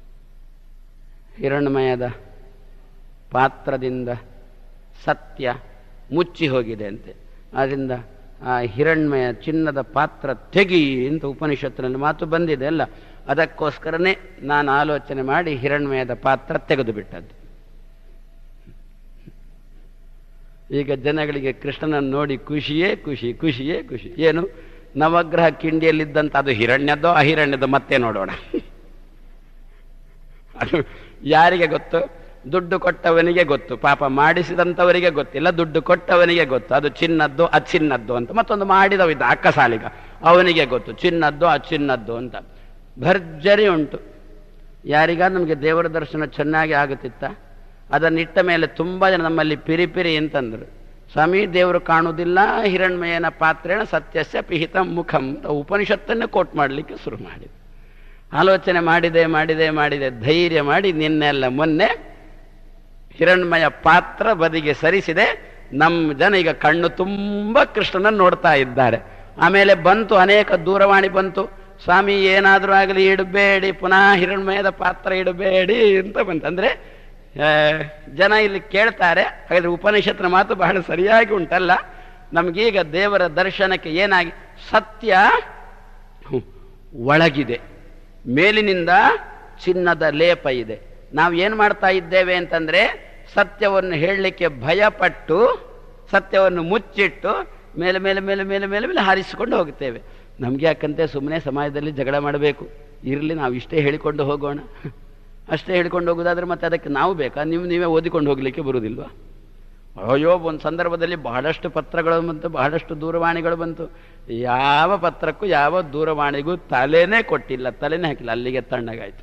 ಹಿರಣ್ಮಯದ ಪಾತ್ರದಿಂದ ಸತ್ಯ ಮುಚ್ಚಿ ಹೋಗಿದೆ ಅಂತೆ. ಆದ್ದರಿಂದ ಆ ಹಿರಣ್ಮಯ ಚಿನ್ನದ ಪಾತ್ರ ತೆಗಿ ಅಂತ ಉಪನಿಷತ್ತಿನಲ್ಲಿ ಮಾತು ಬಂದಿದೆ ಅಲ್ಲ. ಅದಕ್ಕೋಸ್ಕರನೇ ನಾನು ಆಲೋಚನೆ ಮಾಡಿ ಹಿರಣ್ಮಯದ ಪಾತ್ರ ತೆಗೆದು ಬಿಟ್ಟದ್ದು. ಈಗ ಜನಗಳಿಗೆ ಕೃಷ್ಣನನ್ನು ನೋಡಿ ಖುಷಿಯೇ ಖುಷಿ, ಖುಷಿಯೇ ಖುಷಿ. ಏನು ನವಗ್ರಹ ಕಿಂಡಿಯಲ್ಲಿದ್ದಂಥ ಅದು ಹಿರಣ್ಯದ್ದೋ ಅಹಿರಣ್ಯದ್ದೋ ಮತ್ತೆ ನೋಡೋಣ. ಅದು ಯಾರಿಗೆ ಗೊತ್ತು? ದುಡ್ಡು ಕೊಟ್ಟವನಿಗೆ ಗೊತ್ತು, ಪಾಪ ಮಾಡಿಸಿದಂಥವರಿಗೆ ಗೊತ್ತಿಲ್ಲ, ದುಡ್ಡು ಕೊಟ್ಟವನಿಗೆ ಗೊತ್ತು ಅದು ಚಿನ್ನದ್ದು ಅಚಿನ್ನದ್ದು ಅಂತ. ಮತ್ತೊಂದು ಮಾಡಿದವಿದ್ದ ಅಕ್ಕಸಾಲಿಗ, ಅವನಿಗೆ ಗೊತ್ತು ಚಿನ್ನದ್ದು ಅಚಿನ್ನದ್ದು ಅಂತ. ಭರ್ಜರಿ ಉಂಟು. ಯಾರಿಗ ನಮಗೆ ದೇವರ ದರ್ಶನ ಚೆನ್ನಾಗಿ ಆಗುತ್ತಿತ್ತ? ಅದನ್ನಿಟ್ಟ ಮೇಲೆ ತುಂಬ ಜನ ನಮ್ಮಲ್ಲಿ ಪಿರಿ ಪಿರಿ ಅಂತಂದ್ರು, ಸ್ವಾಮಿ ದೇವರು ಕಾಣುವುದಿಲ್ಲ, ಹಿರಣ್ಮಯನ ಪಾತ್ರೇಣ ಸತ್ಯಸ್ಯ ಪಿಹಿತ ಮುಖಂ ಉಪನಿಷತ್ತನ್ನೇ ಕೋಟ್ ಮಾಡಲಿಕ್ಕೆ ಶುರು ಮಾಡಿದೆ. ಆಲೋಚನೆ ಮಾಡಿದೆ ಮಾಡಿದೆ ಮಾಡಿದೆ ಧೈರ್ಯ ಮಾಡಿ ನಿನ್ನೆಲ್ಲ ಮೊನ್ನೆ ಹಿರಣ್ಮಯ ಪಾತ್ರ ಬದಿಗೆ ಸರಿಸಿದೆ. ನಮ್ಮ ಜನ ಈಗ ಕಣ್ಣು ತುಂಬ ಕೃಷ್ಣನನ್ನು ನೋಡ್ತಾ ಇದ್ದಾರೆ. ಆಮೇಲೆ ಬಂತು ಅನೇಕ ದೂರವಾಣಿ ಬಂತು, ಸ್ವಾಮಿ ಏನಾದರೂ ಆಗಲಿ ಇಡಬೇಡಿ, ಪುನಃ ಹಿರಣ್ಮಯದ ಪಾತ್ರ ಇಡಬೇಡಿ ಅಂತ ಬಂತು. ಅಂದರೆ ಜನ ಇಲ್ಲಿ ಕೇಳ್ತಾರೆ, ಹಾಗಾದ್ರೆ ಉಪನಿಷತ್ತಿನ ಮಾತು ಬಹಳ ಸರಿಯಾಗಿ ಉಂಟಲ್ಲ. ನಮಗೀಗ ದೇವರ ದರ್ಶನಕ್ಕೆ ಏನಾಗಿ ಸತ್ಯ ಒಳಗಿದೆ, ಮೇಲಿನಿಂದ ಚಿನ್ನದ ಲೇಪ ಇದೆ. ನಾವು ಏನು ಮಾಡ್ತಾ ಇದ್ದೇವೆ ಅಂತಂದ್ರೆ ಸತ್ಯವನ್ನು ಹೇಳಲಿಕ್ಕೆ ಭಯಪಟ್ಟು ಸತ್ಯವನ್ನು ಮುಚ್ಚಿಟ್ಟು ಮೇಲೆ ಮೇಲೆ ಮೇಲೆ ಮೇಲೆ ಮೇಲೆ ಮೇಲೆ ಹಾರಿಸಿಕೊಂಡು ಹೋಗ್ತೇವೆ. ನಮ್ಗೆ ಯಾಕಂತೆ ಸುಮ್ಮನೆ ಸಮಾಜದಲ್ಲಿ ಜಗಳ ಮಾಡಬೇಕು, ಇರಲಿ ನಾವು ಇಷ್ಟೇ ಹೇಳಿಕೊಂಡು ಹೋಗೋಣ. ಅಷ್ಟೇ ಹೇಳಿಕೊಂಡು ಹೋಗೋದಾದ್ರೆ ಮತ್ತೆ ಅದಕ್ಕೆ ನಾವು ಬೇಕಾ? ನೀವು ನೀವೇ ಓದಿಕೊಂಡು ಹೋಗಲಿಕ್ಕೆ ಬರುವುದಿಲ್ವಾ? ಅಯ್ಯೋ, ಒಂದು ಸಂದರ್ಭದಲ್ಲಿ ಬಹಳಷ್ಟು ಪತ್ರಗಳು ಬಂತು, ಬಹಳಷ್ಟು ದೂರವಾಣಿಗಳು ಬಂತು. ಯಾವ ಪತ್ರಕ್ಕೂ ಯಾವ ದೂರವಾಣಿಗೂ ತಲೆನೇ ಕೊಟ್ಟಿಲ್ಲ, ತಲೆನೇ ಹಾಕಿಲ್ಲ, ಅಲ್ಲಿಗೆ ತಣ್ಣಗಾಯ್ತು.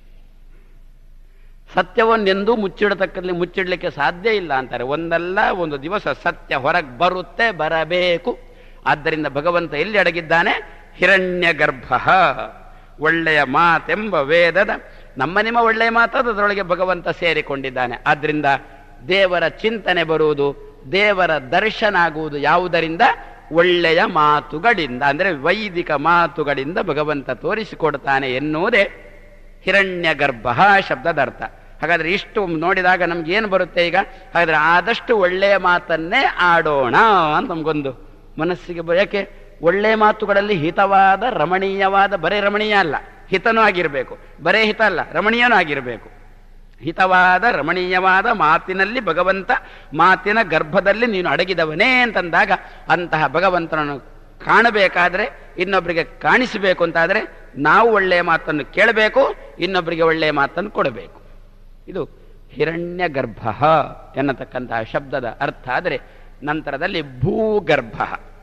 ಸತ್ಯವನ್ನೆಂದೂ ಮುಚ್ಚಿಡತಕ್ಕಲ್ಲಿ ಮುಚ್ಚಿಡ್ಲಿಕ್ಕೆ ಸಾಧ್ಯ ಇಲ್ಲ ಅಂತಾರೆ. ಒಂದಲ್ಲ ಒಂದು ದಿವಸ ಸತ್ಯ ಹೊರಗೆ ಬರುತ್ತೆ, ಬರಬೇಕು. ಆದ್ದರಿಂದ ಭಗವಂತ ಎಲ್ಲಿ ಅಡಗಿದ್ದಾನೆ? ಹಿರಣ್ಯ ಗರ್ಭ. ಒಳ್ಳೆಯ ಮಾತೆಂಬ ವೇದದ ನಮ್ಮ ನಿಮ್ಮ ಒಳ್ಳೆಯ ಮಾತಾದ ಅದರೊಳಗೆ ಭಗವಂತ ಸೇರಿಕೊಂಡಿದ್ದಾನೆ. ಆದ್ರಿಂದ ದೇವರ ಚಿಂತನೆ ಬರುವುದು, ದೇವರ ದರ್ಶನ ಆಗುವುದು ಯಾವುದರಿಂದ? ಒಳ್ಳೆಯ ಮಾತುಗಳಿಂದ, ಅಂದರೆ ವೈದಿಕ ಮಾತುಗಳಿಂದ ಭಗವಂತ ತೋರಿಸಿಕೊಡ್ತಾನೆ ಎನ್ನುವುದೇ ಹಿರಣ್ಯ ಗರ್ಭ ಶಬ್ದದ ಅರ್ಥ. ಹಾಗಾದ್ರೆ ಇಷ್ಟು ನೋಡಿದಾಗ ನಮ್ಗೆ ಏನು ಬರುತ್ತೆ ಈಗ? ಹಾಗಾದ್ರೆ ಆದಷ್ಟು ಒಳ್ಳೆಯ ಮಾತನ್ನೇ ಆಡೋಣ ಅಂತ ನಮ್ಗೊಂದು ಮನಸ್ಸಿಗೆ ಬ ಯಾಕೆ ಒಳ್ಳೆಯ ಮಾತುಗಳಲ್ಲಿ ಹಿತವಾದ ರಮಣೀಯವಾದ, ಬರೇ ರಮಣೀಯ ಅಲ್ಲ, ಹಿತನೂ ಆಗಿರಬೇಕು, ಬರೇ ಹಿತ ಅಲ್ಲ ರಮಣೀಯನೂ ಆಗಿರಬೇಕು. ಹಿತವಾದ ರಮಣೀಯವಾದ ಮಾತಿನಲ್ಲಿ ಭಗವಂತ ಮಾತಿನ ಗರ್ಭದಲ್ಲಿ ನೀನು ಅಡಗಿದವನೇ ಅಂತಂದಾಗ ಅಂತಹ ಭಗವಂತನನ್ನು ಕಾಣಬೇಕಾದ್ರೆ, ಇನ್ನೊಬ್ಬರಿಗೆ ಕಾಣಿಸಬೇಕು ಅಂತಾದರೆ ನಾವು ಒಳ್ಳೆಯ ಮಾತನ್ನು ಕೇಳಬೇಕು, ಇನ್ನೊಬ್ಬರಿಗೆ ಒಳ್ಳೆಯ ಮಾತನ್ನು ಕೊಡಬೇಕು. ಇದು ಹಿರಣ್ಯ ಗರ್ಭ ಎನ್ನತಕ್ಕಂತಹ ಶಬ್ದದ ಅರ್ಥ. ಆದರೆ ನಂತರದಲ್ಲಿ ಭೂಗರ್ಭ,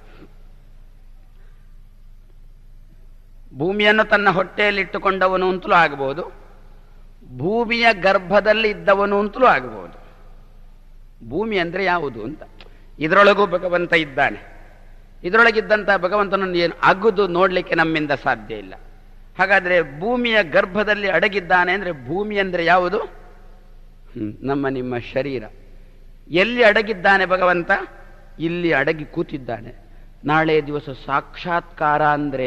ಭೂಮಿಯನ್ನು ತನ್ನ ಹೊಟ್ಟೆಯಲ್ಲಿಟ್ಟುಕೊಂಡವನು ಅಂತಲೂ ಆಗಬಹುದು, ಭೂಮಿಯ ಗರ್ಭದಲ್ಲಿ ಇದ್ದವನು ಅಂತಲೂ ಆಗಬಹುದು. ಭೂಮಿ ಅಂದರೆ ಯಾವುದು ಅಂತ, ಇದರೊಳಗೂ ಭಗವಂತ ಇದ್ದಾನೆ. ಇದರೊಳಗಿದ್ದಂತಹ ಭಗವಂತನನ್ನು ಏನು ಅಗುದು ನೋಡಲಿಕ್ಕೆ ನಮ್ಮಿಂದ ಸಾಧ್ಯ ಇಲ್ಲ. ಹಾಗಾದರೆ ಭೂಮಿಯ ಗರ್ಭದಲ್ಲಿ ಅಡಗಿದ್ದಾನೆ ಅಂದರೆ ಭೂಮಿ ಅಂದರೆ ಯಾವುದು? ನಮ್ಮ ನಿಮ್ಮ ಶರೀರ. ಎಲ್ಲಿ ಅಡಗಿದ್ದಾನೆ ಭಗವಂತ? ಇಲ್ಲಿ ಅಡಗಿ ಕೂತಿದ್ದಾನೆ. ನಾಳೆ ದಿವಸ ಸಾಕ್ಷಾತ್ಕಾರ ಅಂದರೆ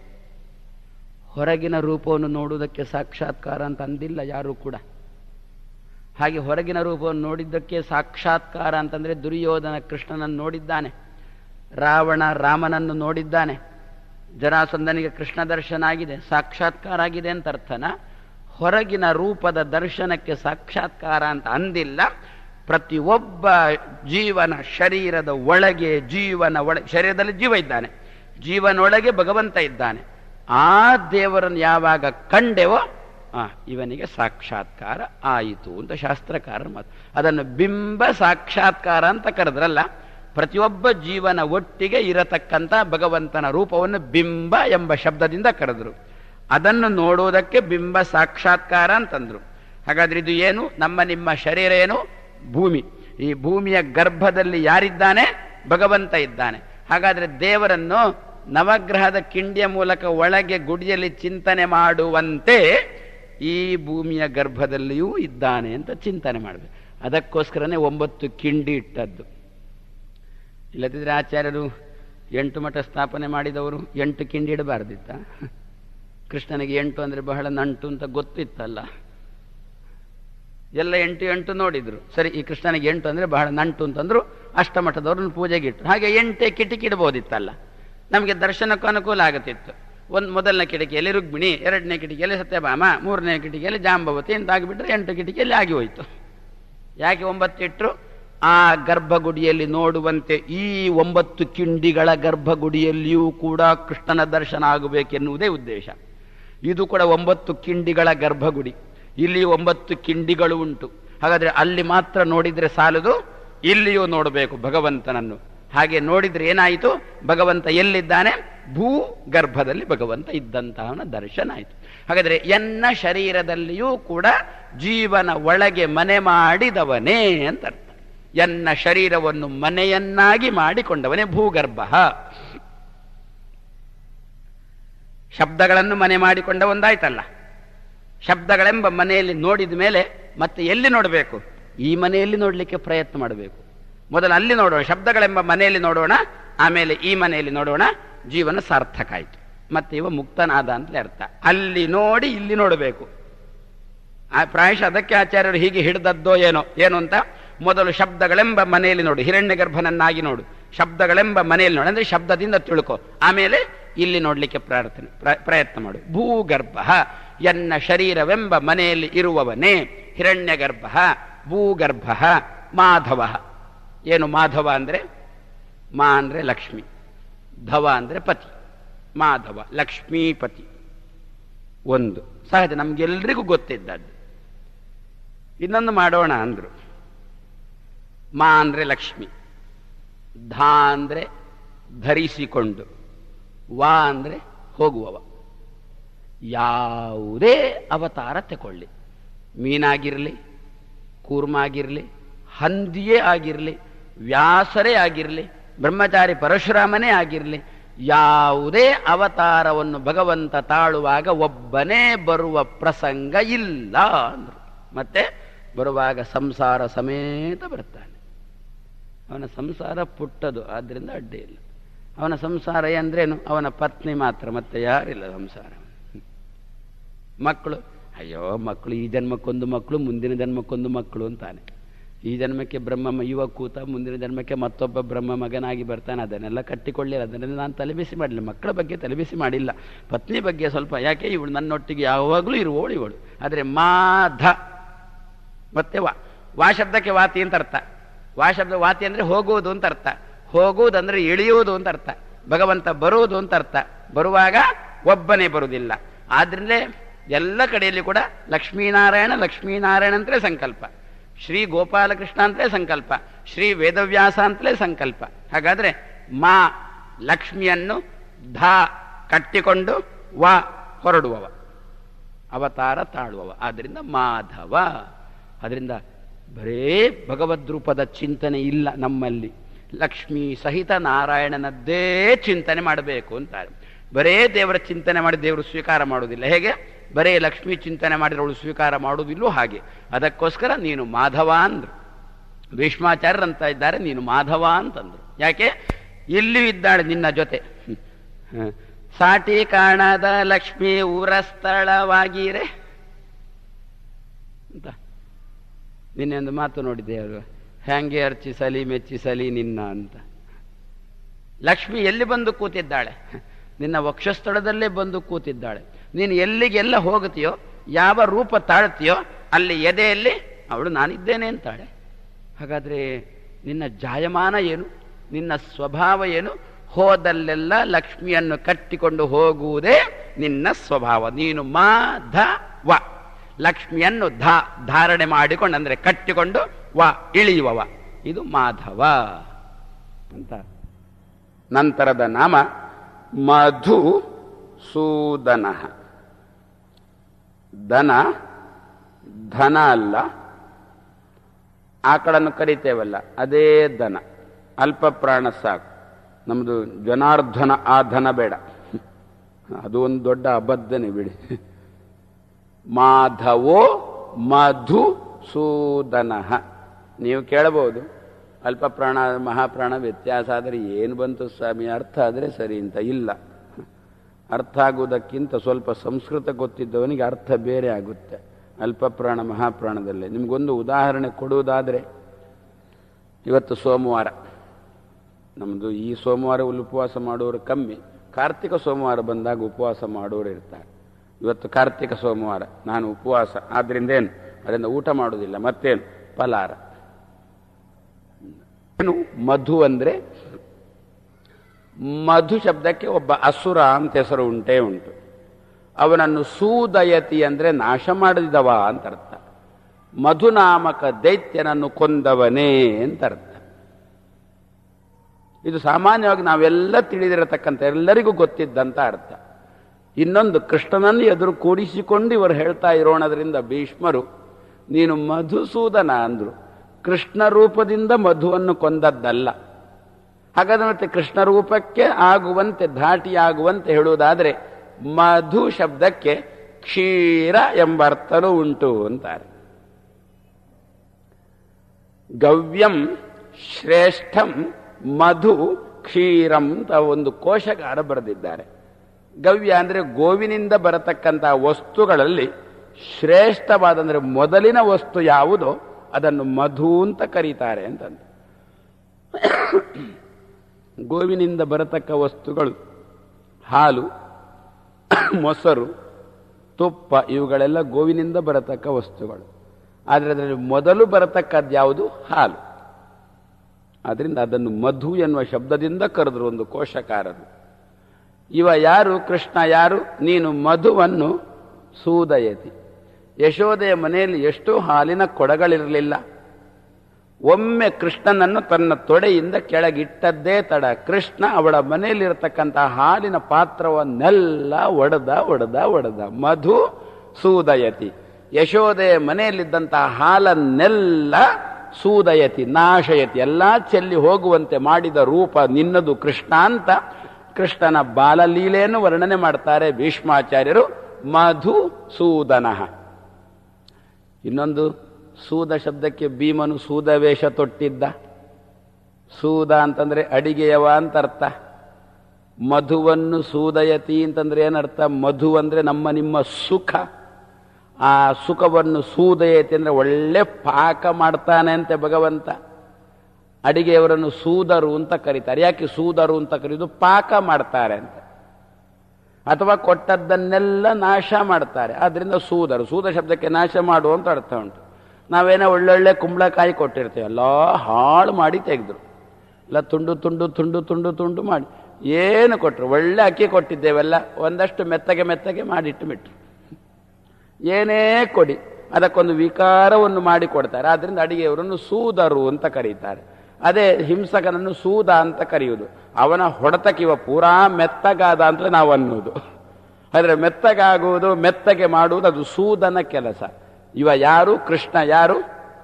ಹೊರಗಿನ ರೂಪವನ್ನು ನೋಡುವುದಕ್ಕೆ ಸಾಕ್ಷಾತ್ಕಾರ ಅಂತ ಅಂದಿಲ್ಲ ಯಾರೂ ಕೂಡ. ಹಾಗೆ ಹೊರಗಿನ ರೂಪವನ್ನು ನೋಡಿದ್ದಕ್ಕೆ ಸಾಕ್ಷಾತ್ಕಾರ ಅಂತಂದರೆ ದುರ್ಯೋಧನ ಕೃಷ್ಣನನ್ನು ನೋಡಿದ್ದಾನೆ, ರಾವಣ ರಾಮನನ್ನು ನೋಡಿದ್ದಾನೆ, ಜರಾಸಂಧನಿಗೆ ಕೃಷ್ಣ ದರ್ಶನ ಆಗಿದೆ, ಸಾಕ್ಷಾತ್ಕಾರ ಆಗಿದೆ ಅಂತ ಅರ್ಥನ. ಹೊರಗಿನ ರೂಪದ ದರ್ಶನಕ್ಕೆ ಸಾಕ್ಷಾತ್ಕಾರ ಅಂತ ಅಂದಿಲ್ಲ. ಪ್ರತಿಯೊಬ್ಬ ಜೀವನ ಶರೀರದ ಒಳಗೆ, ಜೀವನ ಒಳ ಶರೀರದಲ್ಲಿ ಜೀವ ಇದ್ದಾನೆ, ಜೀವನೊಳಗೆ ಭಗವಂತ ಇದ್ದಾನೆ. ಆ ದೇವರನ್ನು ಯಾವಾಗ ಕಂಡೆವೋ ಆ ಇವನಿಗೆ ಸಾಕ್ಷಾತ್ಕಾರ ಆಯಿತು ಅಂತ ಶಾಸ್ತ್ರಕಾರ ಮಾತು. ಅದನ್ನು ಬಿಂಬ ಸಾಕ್ಷಾತ್ಕಾರ ಅಂತ ಕರೆದ್ರಲ್ಲ. ಪ್ರತಿಯೊಬ್ಬ ಜೀವನ ಒಟ್ಟಿಗೆ ಇರತಕ್ಕಂಥ ಭಗವಂತನ ರೂಪವನ್ನು ಬಿಂಬ ಎಂಬ ಶಬ್ದದಿಂದ ಕರೆದರು. ಅದನ್ನು ನೋಡುವುದಕ್ಕೆ ಬಿಂಬ ಸಾಕ್ಷಾತ್ಕಾರ ಅಂತಂದ್ರು. ಹಾಗಾದ್ರೆ ಇದು ಏನು? ನಮ್ಮ ನಿಮ್ಮ ಶರೀರ ಏನು? ಭೂಮಿ. ಈ ಭೂಮಿಯ ಗರ್ಭದಲ್ಲಿ ಯಾರಿದ್ದಾನೆ? ಭಗವಂತ ಇದ್ದಾನೆ. ಹಾಗಾದ್ರೆ ದೇವರನ್ನು ನವಗ್ರಹದ ಕಿಂಡಿಯ ಮೂಲಕ ಒಳಗೆ ಗುಡಿಯಲ್ಲಿ ಚಿಂತನೆ ಮಾಡುವಂತೆ ಈ ಭೂಮಿಯ ಗರ್ಭದಲ್ಲಿಯೂ ಇದ್ದಾನೆ ಅಂತ ಚಿಂತನೆ ಮಾಡಬೇಕು. ಅದಕ್ಕೋಸ್ಕರನೇ ಒಂಬತ್ತು ಕಿಂಡಿ ಇಟ್ಟದ್ದು. ಇಲ್ಲದಿದ್ರೆ ಆಚಾರ್ಯರು ಎಂಟು ಮಠ ಸ್ಥಾಪನೆ ಮಾಡಿದವರು ಎಂಟು ಕಿಂಡಿ ಇಡಬಾರ್ದಿತ್ತ? ಕೃಷ್ಣನಿಗೆ ಎಂಟು ಅಂದರೆ ಬಹಳ ನಂಟು ಅಂತ ಗೊತ್ತಿತ್ತಲ್ಲ, ಎಲ್ಲ ಎಂಟು ಎಂಟು ನೋಡಿದ್ರು. ಸರಿ, ಈ ಕೃಷ್ಣನಿಗೆ ಎಂಟು ಅಂದರೆ ಬಹಳ ನಂಟು ಅಂತಂದ್ರು, ಅಷ್ಟಮಠದವ್ರನ್ನ ಪೂಜೆಗೆ ಇಟ್ಟರು. ಹಾಗೆ ಎಂಟೇ ಕಿಟಕಿ ಇಡ್ಬೋದಿತ್ತಲ್ಲ, ನಮಗೆ ದರ್ಶನಕ್ಕೂ ಅನುಕೂಲ ಆಗುತ್ತಿತ್ತು. ಒಂದು ಮೊದಲನೇ ಕಿಟಕಿಯಲ್ಲಿ ರುಕ್ಮಿಣಿ, ಎರಡನೇ ಕಿಟಕಿಯಲ್ಲಿ ಸತ್ಯಭಾಮ, ಮೂರನೇ ಕಿಟಕಿಯಲ್ಲಿ ಜಾಂಬವತಿ ಅಂತ ಆಗಿಬಿಟ್ರೆ ಎಂಟು ಕಿಟಕಿಯಲ್ಲಿ ಆಗಿ ಹೋಯಿತು. ಯಾಕೆ ಒಂಬತ್ತು ಇಟ್ಟರು? ಆ ಗರ್ಭಗುಡಿಯಲ್ಲಿ ನೋಡುವಂತೆ ಈ ಒಂಬತ್ತು ಕಿಂಡಿಗಳ ಗರ್ಭಗುಡಿಯಲ್ಲಿಯೂ ಕೂಡ ಕೃಷ್ಣನ ದರ್ಶನ ಆಗಬೇಕೆನ್ನುವುದೇ ಉದ್ದೇಶ. ಇದು ಕೂಡ ಒಂಬತ್ತು ಕಿಂಡಿಗಳ ಗರ್ಭಗುಡಿ. ಇಲ್ಲಿ ಒಂಬತ್ತು ಕಿಂಡಿಗಳು ಉಂಟು. ಹಾಗಾದ್ರೆ ಅಲ್ಲಿ ಮಾತ್ರ ನೋಡಿದ್ರೆ ಸಾಲದು, ಇಲ್ಲಿಯೂ ನೋಡಬೇಕು ಭಗವಂತನನ್ನು. ಹಾಗೆ ನೋಡಿದ್ರೆ ಏನಾಯಿತು? ಭಗವಂತ ಎಲ್ಲಿದ್ದಾನೆ? ಭೂ ಗರ್ಭದಲ್ಲಿ ಭಗವಂತ ಇದ್ದಂತಹವನ ದರ್ಶನ ಆಯಿತು. ಹಾಗಾದ್ರೆ ಎನ್ನ ಶರೀರದಲ್ಲಿಯೂ ಕೂಡ ಜೀವನ ಒಳಗೆ ಮನೆ ಮಾಡಿದವನೇ ಅಂತ ಅರ್ಥ. ಎನ್ನ ಶರೀರವನ್ನು ಮನೆಯನ್ನಾಗಿ ಮಾಡಿಕೊಂಡವನೇ ಭೂಗರ್ಭ. ಶಬ್ದಗಳನ್ನು ಮನೆ ಮಾಡಿಕೊಂಡ ಒಂದಾಯ್ತಲ್ಲ. ಶಬ್ದಗಳೆಂಬ ಮನೆಯಲ್ಲಿ ನೋಡಿದ ಮೇಲೆ ಮತ್ತೆ ಎಲ್ಲಿ ನೋಡಬೇಕು? ಈ ಮನೆಯಲ್ಲಿ ನೋಡಲಿಕ್ಕೆ ಪ್ರಯತ್ನ ಮಾಡಬೇಕು. ಮೊದಲು ಅಲ್ಲಿ ನೋಡೋಣ, ಶಬ್ದಗಳೆಂಬ ಮನೆಯಲ್ಲಿ ನೋಡೋಣ, ಆಮೇಲೆ ಈ ಮನೆಯಲ್ಲಿ ನೋಡೋಣ. ಜೀವನ ಸಾರ್ಥಕ ಆಯಿತು. ಮತ್ತೆ ಇವ ಮುಕ್ತನಾದ ಅಂತಲೇ ಅರ್ಥ. ಅಲ್ಲಿ ನೋಡಿ ಇಲ್ಲಿ ನೋಡಬೇಕು. ಆ ಪ್ರಾಯಶಃ ಅದಕ್ಕೆ ಆಚಾರ್ಯರು ಹೀಗೆ ಹಿಡಿದದ್ದೋ ಏನೋ ಏನು ಅಂತ. ಮೊದಲು ಶಬ್ದಗಳೆಂಬ ಮನೆಯಲ್ಲಿ ನೋಡು, ಹಿರಣ್ಯ ಗರ್ಭನನ್ನಾಗಿ ನೋಡು. ಶಬ್ದಗಳೆಂಬ ಮನೆಯಲ್ಲಿ ನೋಡು, ಅಂದ್ರೆ ಶಬ್ದದಿಂದ ತಿಳ್ಕೊ. ಆಮೇಲೆ ಇಲ್ಲಿ ನೋಡ್ಲಿಕ್ಕೆ ಪ್ರಾರ್ಥನೆ ಪ್ರಯತ್ನ ಮಾಡು. ಭೂಗರ್ಭ ಎನ್ನ ಶರೀರವೆಂಬ ಮನೆಯಲ್ಲಿ ಇರುವವನೇ ಹಿರಣ್ಯ ಗರ್ಭ ಭೂಗರ್ಭ ಮಾಧವ. ಏನು ಮಾಧವ ಅಂದ್ರೆ? ಮಾ ಅಂದ್ರೆ ಲಕ್ಷ್ಮಿ, ಧವ ಅಂದ್ರೆ ಪತಿ. ಮಾಧವ ಲಕ್ಷ್ಮೀಪತಿ. ಒಂದು ಸಹಜ, ನಮ್ಗೆಲ್ರಿಗೂ ಗೊತ್ತಿದ್ದದ್ದು. ಇನ್ನೊಂದು ಮಾಡೋಣ ಅಂದ್ರು. ಮಾ ಅಂದ್ರೆ ಲಕ್ಷ್ಮಿ, ಧಾ ಅಂದ್ರೆ ಧರಿಸಿಕೊಂಡು, ವಾ ಅಂದ್ರೆ ಹೋಗುವವ. ಯಾವುದೇ ಅವತಾರ ತಗೊಳ್ಳಿ, ಮೀನಾಗಿರಲಿ, ಕೂರ್ಮಾಗಿರಲಿ, ಹಂದಿಯೇ ಆಗಿರಲಿ, ವ್ಯಾಸರೇ ಆಗಿರಲಿ, ಬ್ರಹ್ಮಚಾರಿ ಪರಶುರಾಮನೇ ಆಗಿರಲಿ, ಯಾವುದೇ ಅವತಾರವನ್ನು ಭಗವಂತ ತಾಳುವಾಗ ಒಬ್ಬನೇ ಬರುವ ಪ್ರಸಂಗ ಇಲ್ಲ ಅಂದ್ರು. ಮತ್ತೆ ಬರುವಾಗ ಸಂಸಾರ ಸಮೇತ ಬರ್ತಾನೆ. ಅವನ ಸಂಸಾರ ಪುಟ್ಟದು, ಆದ್ರಿಂದ ಅಡ್ಡಿ ಇಲ್ಲ. ಅವನ ಸಂಸಾರ ಎಂದ್ರೇನು? ಅವನ ಪತ್ನಿ ಮಾತ್ರ, ಮತ್ತೆ ಯಾರಿಲ್ಲ ಸಂಸಾರ. ಮಕ್ಕಳು, ಅಯ್ಯೋ ಮಕ್ಕಳು ಈ ಜನ್ಮಕ್ಕೊಂದು ಮಕ್ಕಳು, ಮುಂದಿನ ಜನ್ಮಕ್ಕೊಂದು ಮಕ್ಕಳು ಅಂತಾನೆ. ಈ ಜನ್ಮಕ್ಕೆ ಬ್ರಹ್ಮ ಯುವ ಕೂತ, ಮುಂದಿನ ಜನ್ಮಕ್ಕೆ ಮತ್ತೊಬ್ಬ ಬ್ರಹ್ಮ ಮಗನಾಗಿ ಬರ್ತಾನೆ. ಅದನ್ನೆಲ್ಲ ಕಟ್ಟಿಕೊಳ್ಳಿಲ್ಲ. ಅದನ್ನೆಲ್ಲ ನಾನು ತಲೆಬಿಸಿ ಮಾಡಲಿಲ್ಲ. ಮಕ್ಕಳ ಬಗ್ಗೆ ತಲೆಬಿಸಿ ಮಾಡಿಲ್ಲ. ಪತ್ನಿ ಬಗ್ಗೆ ಸ್ವಲ್ಪ, ಯಾಕೆ ಇವಳು ನನ್ನೊಟ್ಟಿಗೆ ಯಾವಾಗಲೂ ಇರುವವಳು ಇವಳು. ಆದರೆ ಮಾಧ ಮತ್ತೆ ವಾ ವಾ ಶಬ್ದಕ್ಕೆ ವಾತಿ ಅಂತ ಅರ್ಥ. ವಾ ಶಬ್ದ ವಾತಿ ಅಂದ್ರೆ ಹೋಗುವುದು ಅಂತ ಅರ್ಥ. ಹೋಗುವುದಂದ್ರೆ ಇಳಿಯುವುದು ಅಂತ ಅರ್ಥ. ಭಗವಂತ ಬರುವುದು ಅಂತ ಅರ್ಥ. ಬರುವಾಗ ಒಬ್ಬನೇ ಬರುವುದಿಲ್ಲ. ಆದ್ರಿಂದಲೇ ಎಲ್ಲ ಕಡೆಯಲ್ಲಿ ಕೂಡ ಲಕ್ಷ್ಮೀನಾರಾಯಣ ಲಕ್ಷ್ಮೀನಾರಾಯಣ ಅಂತಲೇ ಸಂಕಲ್ಪ, ಶ್ರೀ ಗೋಪಾಲಕೃಷ್ಣ ಅಂತಲೇ ಸಂಕಲ್ಪ, ಶ್ರೀ ವೇದವ್ಯಾಸ ಅಂತಲೇ ಸಂಕಲ್ಪ. ಹಾಗಾದ್ರೆ ಮಾ ಲಕ್ಷ್ಮಿಯನ್ನು ಧಾ ಕಟ್ಟಿಕೊಂಡು ವಾ ಹೊರಡುವವ, ಅವತಾರ ತಾಳುವವ. ಆದ್ರಿಂದ ಮಾಧವ. ಅದರಿಂದ ಬರೇ ಭಗವದ್ರೂಪದ ಚಿಂತನೆ ಇಲ್ಲ ನಮ್ಮಲ್ಲಿ. ಲಕ್ಷ್ಮೀ ಸಹಿತ ನಾರಾಯಣನದ್ದೇ ಚಿಂತನೆ ಮಾಡಬೇಕು ಅಂತಾರೆ. ಬರೇ ದೇವರ ಚಿಂತನೆ ಮಾಡಿ ದೇವರು ಸ್ವೀಕಾರ ಮಾಡುವುದಿಲ್ಲ. ಹೇಗೆ? ಬರೇ ಲಕ್ಷ್ಮೀ ಚಿಂತನೆ ಮಾಡಿದ್ರೆ ಅವಳು ಸ್ವೀಕಾರ ಮಾಡುವುದಿಲ್ಲೋ ಹಾಗೆ. ಅದಕ್ಕೋಸ್ಕರ ನೀನು ಮಾಧವ ಅಂದ್ರು. ಭೀಷ್ಮಾಚಾರ್ಯರಂತ ಇದ್ದಾರೆ, ನೀನು ಮಾಧವ ಅಂತಂದ್ರು. ಯಾಕೆ? ಇಲ್ಲೂ ಇದ್ದಾಳೆ ನಿನ್ನ ಜೊತೆ. ಸಾಟಿ ಕಾಣದ ಲಕ್ಷ್ಮೀ ಊರ ಸ್ಥಳವಾಗಿರೆ ಅಂತ ನಿನ್ನೆ ಒಂದು ಮಾತು ನೋಡಿದ್ದೆ. ಅವರು ಹ್ಯಾಂಗೆ ಅರ್ಚಿಸಲಿ ಮೆಚ್ಚಿಸಲಿ ನಿನ್ನ ಅಂತ. ಲಕ್ಷ್ಮಿ ಎಲ್ಲಿ ಬಂದು ಕೂತಿದ್ದಾಳೆ? ನಿನ್ನ ವಕ್ಷಸ್ಥಳದಲ್ಲೇ ಬಂದು ಕೂತಿದ್ದಾಳೆ. ನೀನು ಎಲ್ಲಿಗೆಲ್ಲ ಹೋಗುತ್ತೀಯೋ, ಯಾವ ರೂಪ ತಾಳ್ತೀಯೋ, ಅಲ್ಲಿ ಎದೆಯಲ್ಲಿ ಅವಳು ನಾನಿದ್ದೇನೆ ಅಂತಾಳೆ. ಹಾಗಾದ್ರೆ ನಿನ್ನ ಜಾಯಮಾನ ಏನು? ನಿನ್ನ ಸ್ವಭಾವ ಏನು? ಹೋದಲ್ಲೆಲ್ಲ ಲಕ್ಷ್ಮಿಯನ್ನು ಕಟ್ಟಿಕೊಂಡು ಹೋಗುವುದೇ ನಿನ್ನ ಸ್ವಭಾವ. ನೀನು ಮಾಧವ, ಲಕ್ಷ್ಮಿಯನ್ನು ಧಾ ಧಾರಣೆ ಮಾಡಿಕೊಂಡು, ಅಂದ್ರೆ ಕಟ್ಟಿಕೊಂಡು, ವ ಇಳಿಯುವವ. ಇದು ಮಾಧವ ಅಂತ. ನಂತರದ ನಾಮ ಮಧು ಸೂದನ. ದನ ಧನ ಅಲ್ಲ, ಆಕಳನ್ನು ಕರಿತೇವಲ್ಲ ಅದೇ ದನ. ಅಲ್ಪ ಪ್ರಾಣ ಸಾಕು. ನಮ್ದು ಜನಾರ್ಧನ ಆ ಧನ ಬೇಡ, ಅದು ಒಂದು ದೊಡ್ಡ ಅಬದ್ಧನೆ ಬಿಡಿ. ಮಾಧವೋ ಮಧು ಸೂದನ. ನೀವು ಕೇಳಬಹುದು ಅಲ್ಪ ಪ್ರಾಣ ಮಹಾಪ್ರಾಣ ವ್ಯತ್ಯಾಸ ಆದರೆ ಏನು ಬಂತು ಸ್ವಾಮಿ, ಅರ್ಥ ಆದರೆ ಸರಿ ಅಂತ. ಇಲ್ಲ, ಅರ್ಥ ಆಗುವುದಕ್ಕಿಂತ ಸ್ವಲ್ಪ ಸಂಸ್ಕೃತ ಗೊತ್ತಿದ್ದವನಿಗೆ ಅರ್ಥ ಬೇರೆ ಆಗುತ್ತೆ. ಅಲ್ಪ ಪ್ರಾಣ ಮಹಾಪ್ರಾಣದಲ್ಲೇ ನಿಮಗೊಂದು ಉದಾಹರಣೆ ಕೊಡುವುದಾದರೆ, ಇವತ್ತು ಸೋಮವಾರ, ನಮ್ಮದು ಈ ಸೋಮವಾರ ಉಪವಾಸ ಮಾಡೋರು ಕಮ್ಮಿ. ಕಾರ್ತಿಕ ಸೋಮವಾರ ಬಂದಾಗ ಉಪವಾಸ ಮಾಡೋರು ಇರ್ತಾರೆ. ಇವತ್ತು ಕಾರ್ತಿಕ ಸೋಮವಾರ, ನಾನು ಉಪವಾಸ, ಆದ್ರಿಂದ ಏನು ಅದರಿಂದ ಊಟ ಮಾಡೋದಿಲ್ಲ. ಮತ್ತೇನು? ಫಲಾರ. ಏನು ಮಧು ಅಂದ್ರೆ, ಮಧು ಶಬ್ದಕ್ಕೆ ಒಬ್ಬ ಅಸುರ ಅಂತ ಹೆಸರು ಉಂಟೇ ಉಂಟು. ಅವನನ್ನು ಸೂದಯತಿ ಅಂದ್ರೆ ನಾಶ ಮಾಡಿದವ ಅಂತ ಅರ್ಥ. ಮಧುನಾಮಕ ದೈತ್ಯನನ್ನು ಕೊಂದವನೇ ಅಂತ ಅರ್ಥ. ಇದು ಸಾಮಾನ್ಯವಾಗಿ ನಾವೆಲ್ಲ ತಿಳಿದಿರತಕ್ಕಂಥ ಎಲ್ಲರಿಗೂ ಗೊತ್ತಿದ್ದಂತ ಅರ್ಥ. ಇನ್ನೊಂದು, ಕೃಷ್ಣನನ್ನು ಎದುರು ಕೂಡಿಸಿಕೊಂಡು ಇವರು ಹೇಳ್ತಾ ಇರೋಣದ್ರಿಂದ ಭೀಷ್ಮರು ನೀನು ಮಧುಸೂದನ ಅಂದ್ರು. ಕೃಷ್ಣ ರೂಪದಿಂದ ಮಧುವನ್ನು ಕೊಂದದ್ದಲ್ಲ. ಹಾಗಾದ್ರೆ ಮತ್ತೆ ಕೃಷ್ಣ ರೂಪಕ್ಕೆ ಆಗುವಂತೆ ಧಾಟಿಯಾಗುವಂತೆ ಹೇಳುವುದಾದ್ರೆ ಮಧು ಶಬ್ದಕ್ಕೆ ಕ್ಷೀರ ಎಂಬ ಅರ್ಥನೂ ಉಂಟು ಅಂತಾರೆ. ಗವ್ಯಂ ಶ್ರೇಷ್ಠಂ ಮಧು ಕ್ಷೀರಂ ಅಂತ ಒಂದು ಕೋಶಗಾರ ಬರೆದಿದ್ದಾರೆ. ಗವ್ಯ ಅಂದ್ರೆ ಗೋವಿನಿಂದ ಬರತಕ್ಕಂತಹ ವಸ್ತುಗಳಲ್ಲಿ ಶ್ರೇಷ್ಠವಾದಂದ್ರೆ ಮೊದಲಿನ ವಸ್ತು ಯಾವುದೋ ಅದನ್ನು ಮಧು ಅಂತ ಕರೀತಾರೆ ಅಂತಂದು. ಗೋವಿನಿಂದ ಬರತಕ್ಕ ವಸ್ತುಗಳು ಹಾಲು, ಮೊಸರು, ತುಪ್ಪ ಇವುಗಳೆಲ್ಲ ಗೋವಿನಿಂದ ಬರತಕ್ಕ ವಸ್ತುಗಳು. ಆದರೆ ಅದರಲ್ಲಿ ಮೊದಲು ಬರತಕ್ಕದ್ದು ಯಾವುದು? ಹಾಲು. ಆದ್ರಿಂದ ಅದನ್ನು ಮಧು ಎನ್ನುವ ಶಬ್ದದಿಂದ ಕರೆದ್ರು ಒಂದು ಕೋಶಕಾರರು. ಇವ ಯಾರು? ಕೃಷ್ಣ ಯಾರು? ನೀನು ಮಧುವನ್ನು ಸೂದಯತಿ. ಯಶೋದೆಯ ಮನೆಯಲ್ಲಿ ಎಷ್ಟೋ ಹಾಲಿನ ಕೊಡಗಳಿರಲಿಲ್ಲ. ಒಮ್ಮೆ ಕೃಷ್ಣನನ್ನು ತನ್ನ ತೊಡೆಯಿಂದ ಕೆಳಗಿಟ್ಟದ್ದೇ ತಡ. ಕೃಷ್ಣ ಅವಳ ಮನೆಯಲ್ಲಿರತಕ್ಕಂತಹ ಹಾಲಿನ ಪಾತ್ರವನ್ನೆಲ್ಲ ಒಡೆದ ಒಡೆದ ಒಡೆದ ಮಧು ಸೂದಯತಿ. ಯಶೋದೆಯ ಮನೆಯಲ್ಲಿದ್ದಂತಹ ಹಾಲನ್ನೆಲ್ಲ ಸೂದಯತಿ ನಾಶಯತಿ ಎಲ್ಲ ಚೆಲ್ಲಿ ಹೋಗುವಂತೆ ಮಾಡಿದ ರೂಪ ನಿನ್ನದು ಕೃಷ್ಣ ಅಂತ ಕೃಷ್ಣನ ಬಾಲಲೀಲೆಯನ್ನು ವರ್ಣನೆ ಮಾಡ್ತಾರೆ ಭೀಷ್ಮಾಚಾರ್ಯರು. ಮಧು ಸೂದನ. ಇನ್ನೊಂದು, ಸೂದ ಶಬ್ದಕ್ಕೆ ಭೀಮನು ಸೂದ ವೇಷ ತೊಟ್ಟಿದ್ದ. ಸೂದ ಅಂತಂದ್ರೆ ಅಡಿಗೆಯವ ಅಂತ ಅರ್ಥ. ಮಧುವನ್ನು ಸೂದಯತಿ ಅಂತಂದ್ರೆ ಏನರ್ಥ? ಮಧು ಅಂದ್ರೆ ನಮ್ಮ ನಿಮ್ಮ ಸುಖ. ಆ ಸುಖವನ್ನು ಸೂದಯತಿ ಅಂದ್ರೆ ಒಳ್ಳೆ ಪಾಕ ಮಾಡ್ತಾನೆ ಅಂತೆ ಭಗವಂತ. ಅಡಿಗೆಯವರನ್ನು ಸೂದರು ಅಂತ ಕರೀತಾರೆ. ಯಾಕೆ ಸೂದರು ಅಂತ ಕರೀದು? ಪಾಕ ಮಾಡ್ತಾರೆ ಅಂತ. ಅಥವಾ ಕೊಟ್ಟದ್ದನ್ನೆಲ್ಲ ನಾಶ ಮಾಡ್ತಾರೆ, ಆದ್ರಿಂದ ಸೂದರು. ಸೂದ ಶಬ್ದಕ್ಕೆ ನಾಶ ಮಾಡು ಅಂತ ಅರ್ಥ ಉಂಟು. ನಾವೇನೋ ಒಳ್ಳೊಳ್ಳೆ ಕುಂಬಳಕಾಯಿ ಕೊಟ್ಟಿರ್ತೇವೆ, ಎಲ್ಲ ಹಾಳು ಮಾಡಿ ತೆಗೆದ್ರು. ಎಲ್ಲ ತುಂಡು ತುಂಡು ತುಂಡು ತುಂಡು ತುಂಡು ಮಾಡಿ ಏನು ಕೊಟ್ಟರು? ಒಳ್ಳೆ ಅಕ್ಕಿ ಕೊಟ್ಟಿದ್ದೇವೆಲ್ಲ ಒಂದಷ್ಟು ಮೆತ್ತಗೆ ಮೆತ್ತಗೆ ಮಾಡಿಟ್ಟು ಬಿಟ್ರು. ಏನೇ ಕೊಡಿ ಅದಕ್ಕೊಂದು ವಿಕಾರವನ್ನು ಮಾಡಿ ಕೊಡ್ತಾರೆ. ಆದ್ರಿಂದ ಅಡಿಗೆಯವರನ್ನು ಸೂದರು ಅಂತ ಕರೀತಾರೆ. ಅದೇ ಹಿಂಸಕನನ್ನು ಸೂದ ಅಂತ ಕರೆಯುವುದು. ಅವನ ಹೊಡೆತಕ್ಕಿವ ಪೂರಾ ಮೆತ್ತಗಾದ ಅಂತ ನಾವು ಅನ್ನುವುದು. ಆದರೆ ಮೆತ್ತಗಾಗುವುದು, ಮೆತ್ತಗೆ ಮಾಡುವುದು ಅದು ಸೂದನ ಕೆಲಸ. ಇವ ಯಾರು? ಕೃಷ್ಣ ಯಾರು?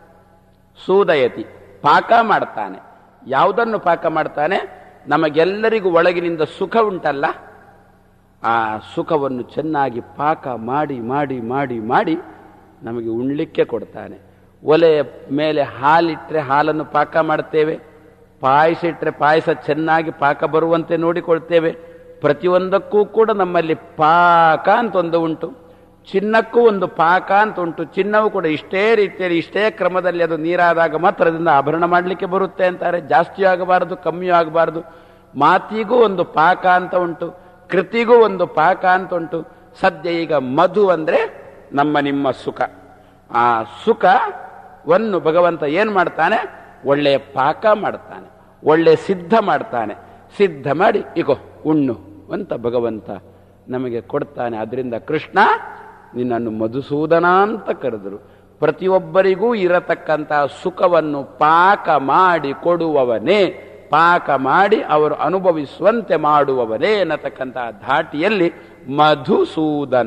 ಸೂದಯತಿ, ಪಾಕ ಮಾಡ್ತಾನೆ. ಯಾವುದನ್ನು ಪಾಕ ಮಾಡ್ತಾನೆ? ನಮಗೆಲ್ಲರಿಗೂ ಒಳಗಿನಿಂದ ಸುಖ ಉಂಟಲ್ಲ, ಆ ಸುಖವನ್ನು ಚೆನ್ನಾಗಿ ಪಾಕ ಮಾಡಿ ಮಾಡಿ ಮಾಡಿ ಮಾಡಿ ನಮಗೆ ಉಣ್ಲಿಕ್ಕೆ ಕೊಡ್ತಾನೆ. ಒಲೆಯ ಮೇಲೆ ಹಾಲಿಟ್ಟರೆ ಹಾಲನ್ನು ಪಾಕ ಮಾಡ್ತೇವೆ, ಪಾಯಸ ಇಟ್ಟರೆ ಪಾಯಸ ಚೆನ್ನಾಗಿ ಪಾಕ ಬರುವಂತೆ ನೋಡಿಕೊಳ್ತೇವೆ. ಪ್ರತಿಯೊಂದಕ್ಕೂ ಕೂಡ ನಮ್ಮಲ್ಲಿ ಪಾಕ ಅಂತ ಒಂದು ಉಂಟು. ಚಿನ್ನಕ್ಕೂ ಒಂದು ಪಾಕ ಅಂತ ಉಂಟು. ಚಿನ್ನವೂ ಕೂಡ ಇಷ್ಟೇ ರೀತಿಯಲ್ಲಿ ಇಷ್ಟೇ ಕ್ರಮದಲ್ಲಿ ಅದು ನೀರಾದಾಗ ಮಾತ್ರ ಅದರಿಂದ ಆಭರಣ ಮಾಡಲಿಕ್ಕೆ ಬರುತ್ತೆ ಅಂತಾರೆ. ಜಾಸ್ತಿ ಆಗಬಾರದು, ಕಮ್ಮಿಯೂ ಆಗಬಾರದು. ಮಾತಿಗೂ ಒಂದು ಪಾಕ ಅಂತ ಉಂಟು, ಕೃತಿಗೂ ಒಂದು ಪಾಕ ಅಂತ ಉಂಟು. ಸದ್ಯ ಈಗ ಮಧು ಅಂದ್ರೆ ನಮ್ಮ ನಿಮ್ಮ ಸುಖ. ಆ ಸುಖವನ್ನು ಭಗವಂತ ಏನ್ ಮಾಡ್ತಾನೆ? ಒಳ್ಳೆಯ ಪಾಕ ಮಾಡ್ತಾನೆ, ಒಳ್ಳೆ ಸಿದ್ಧ ಮಾಡ್ತಾನೆ. ಸಿದ್ಧ ಮಾಡಿ ಇಗೋ ಉಣ್ಣು ಅಂತ ಭಗವಂತ ನಮಗೆ ಕೊಡ್ತಾನೆ. ಅದರಿಂದ ಕೃಷ್ಣ ನಿನ್ನನ್ನು ಮಧುಸೂದನ ಅಂತ ಕರೆದರು. ಪ್ರತಿಯೊಬ್ಬರಿಗೂ ಇರತಕ್ಕಂತಹ ಸುಖವನ್ನು ಪಾಕ ಮಾಡಿ ಕೊಡುವವನೇ, ಪಾಕ ಮಾಡಿ ಅವರು ಅನುಭವಿಸುವಂತೆ ಮಾಡುವವನೇ ಅನ್ನತಕ್ಕಂತಹ ಧಾಟಿಯಲ್ಲಿ ಮಧುಸೂದನ.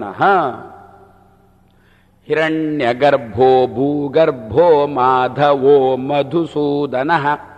ಹಿರಣ್ಯ ಗರ್ಭೋ ಭೂಗರ್ಭೋ ಮಾಧವೋ ಮಧುಸೂದನ.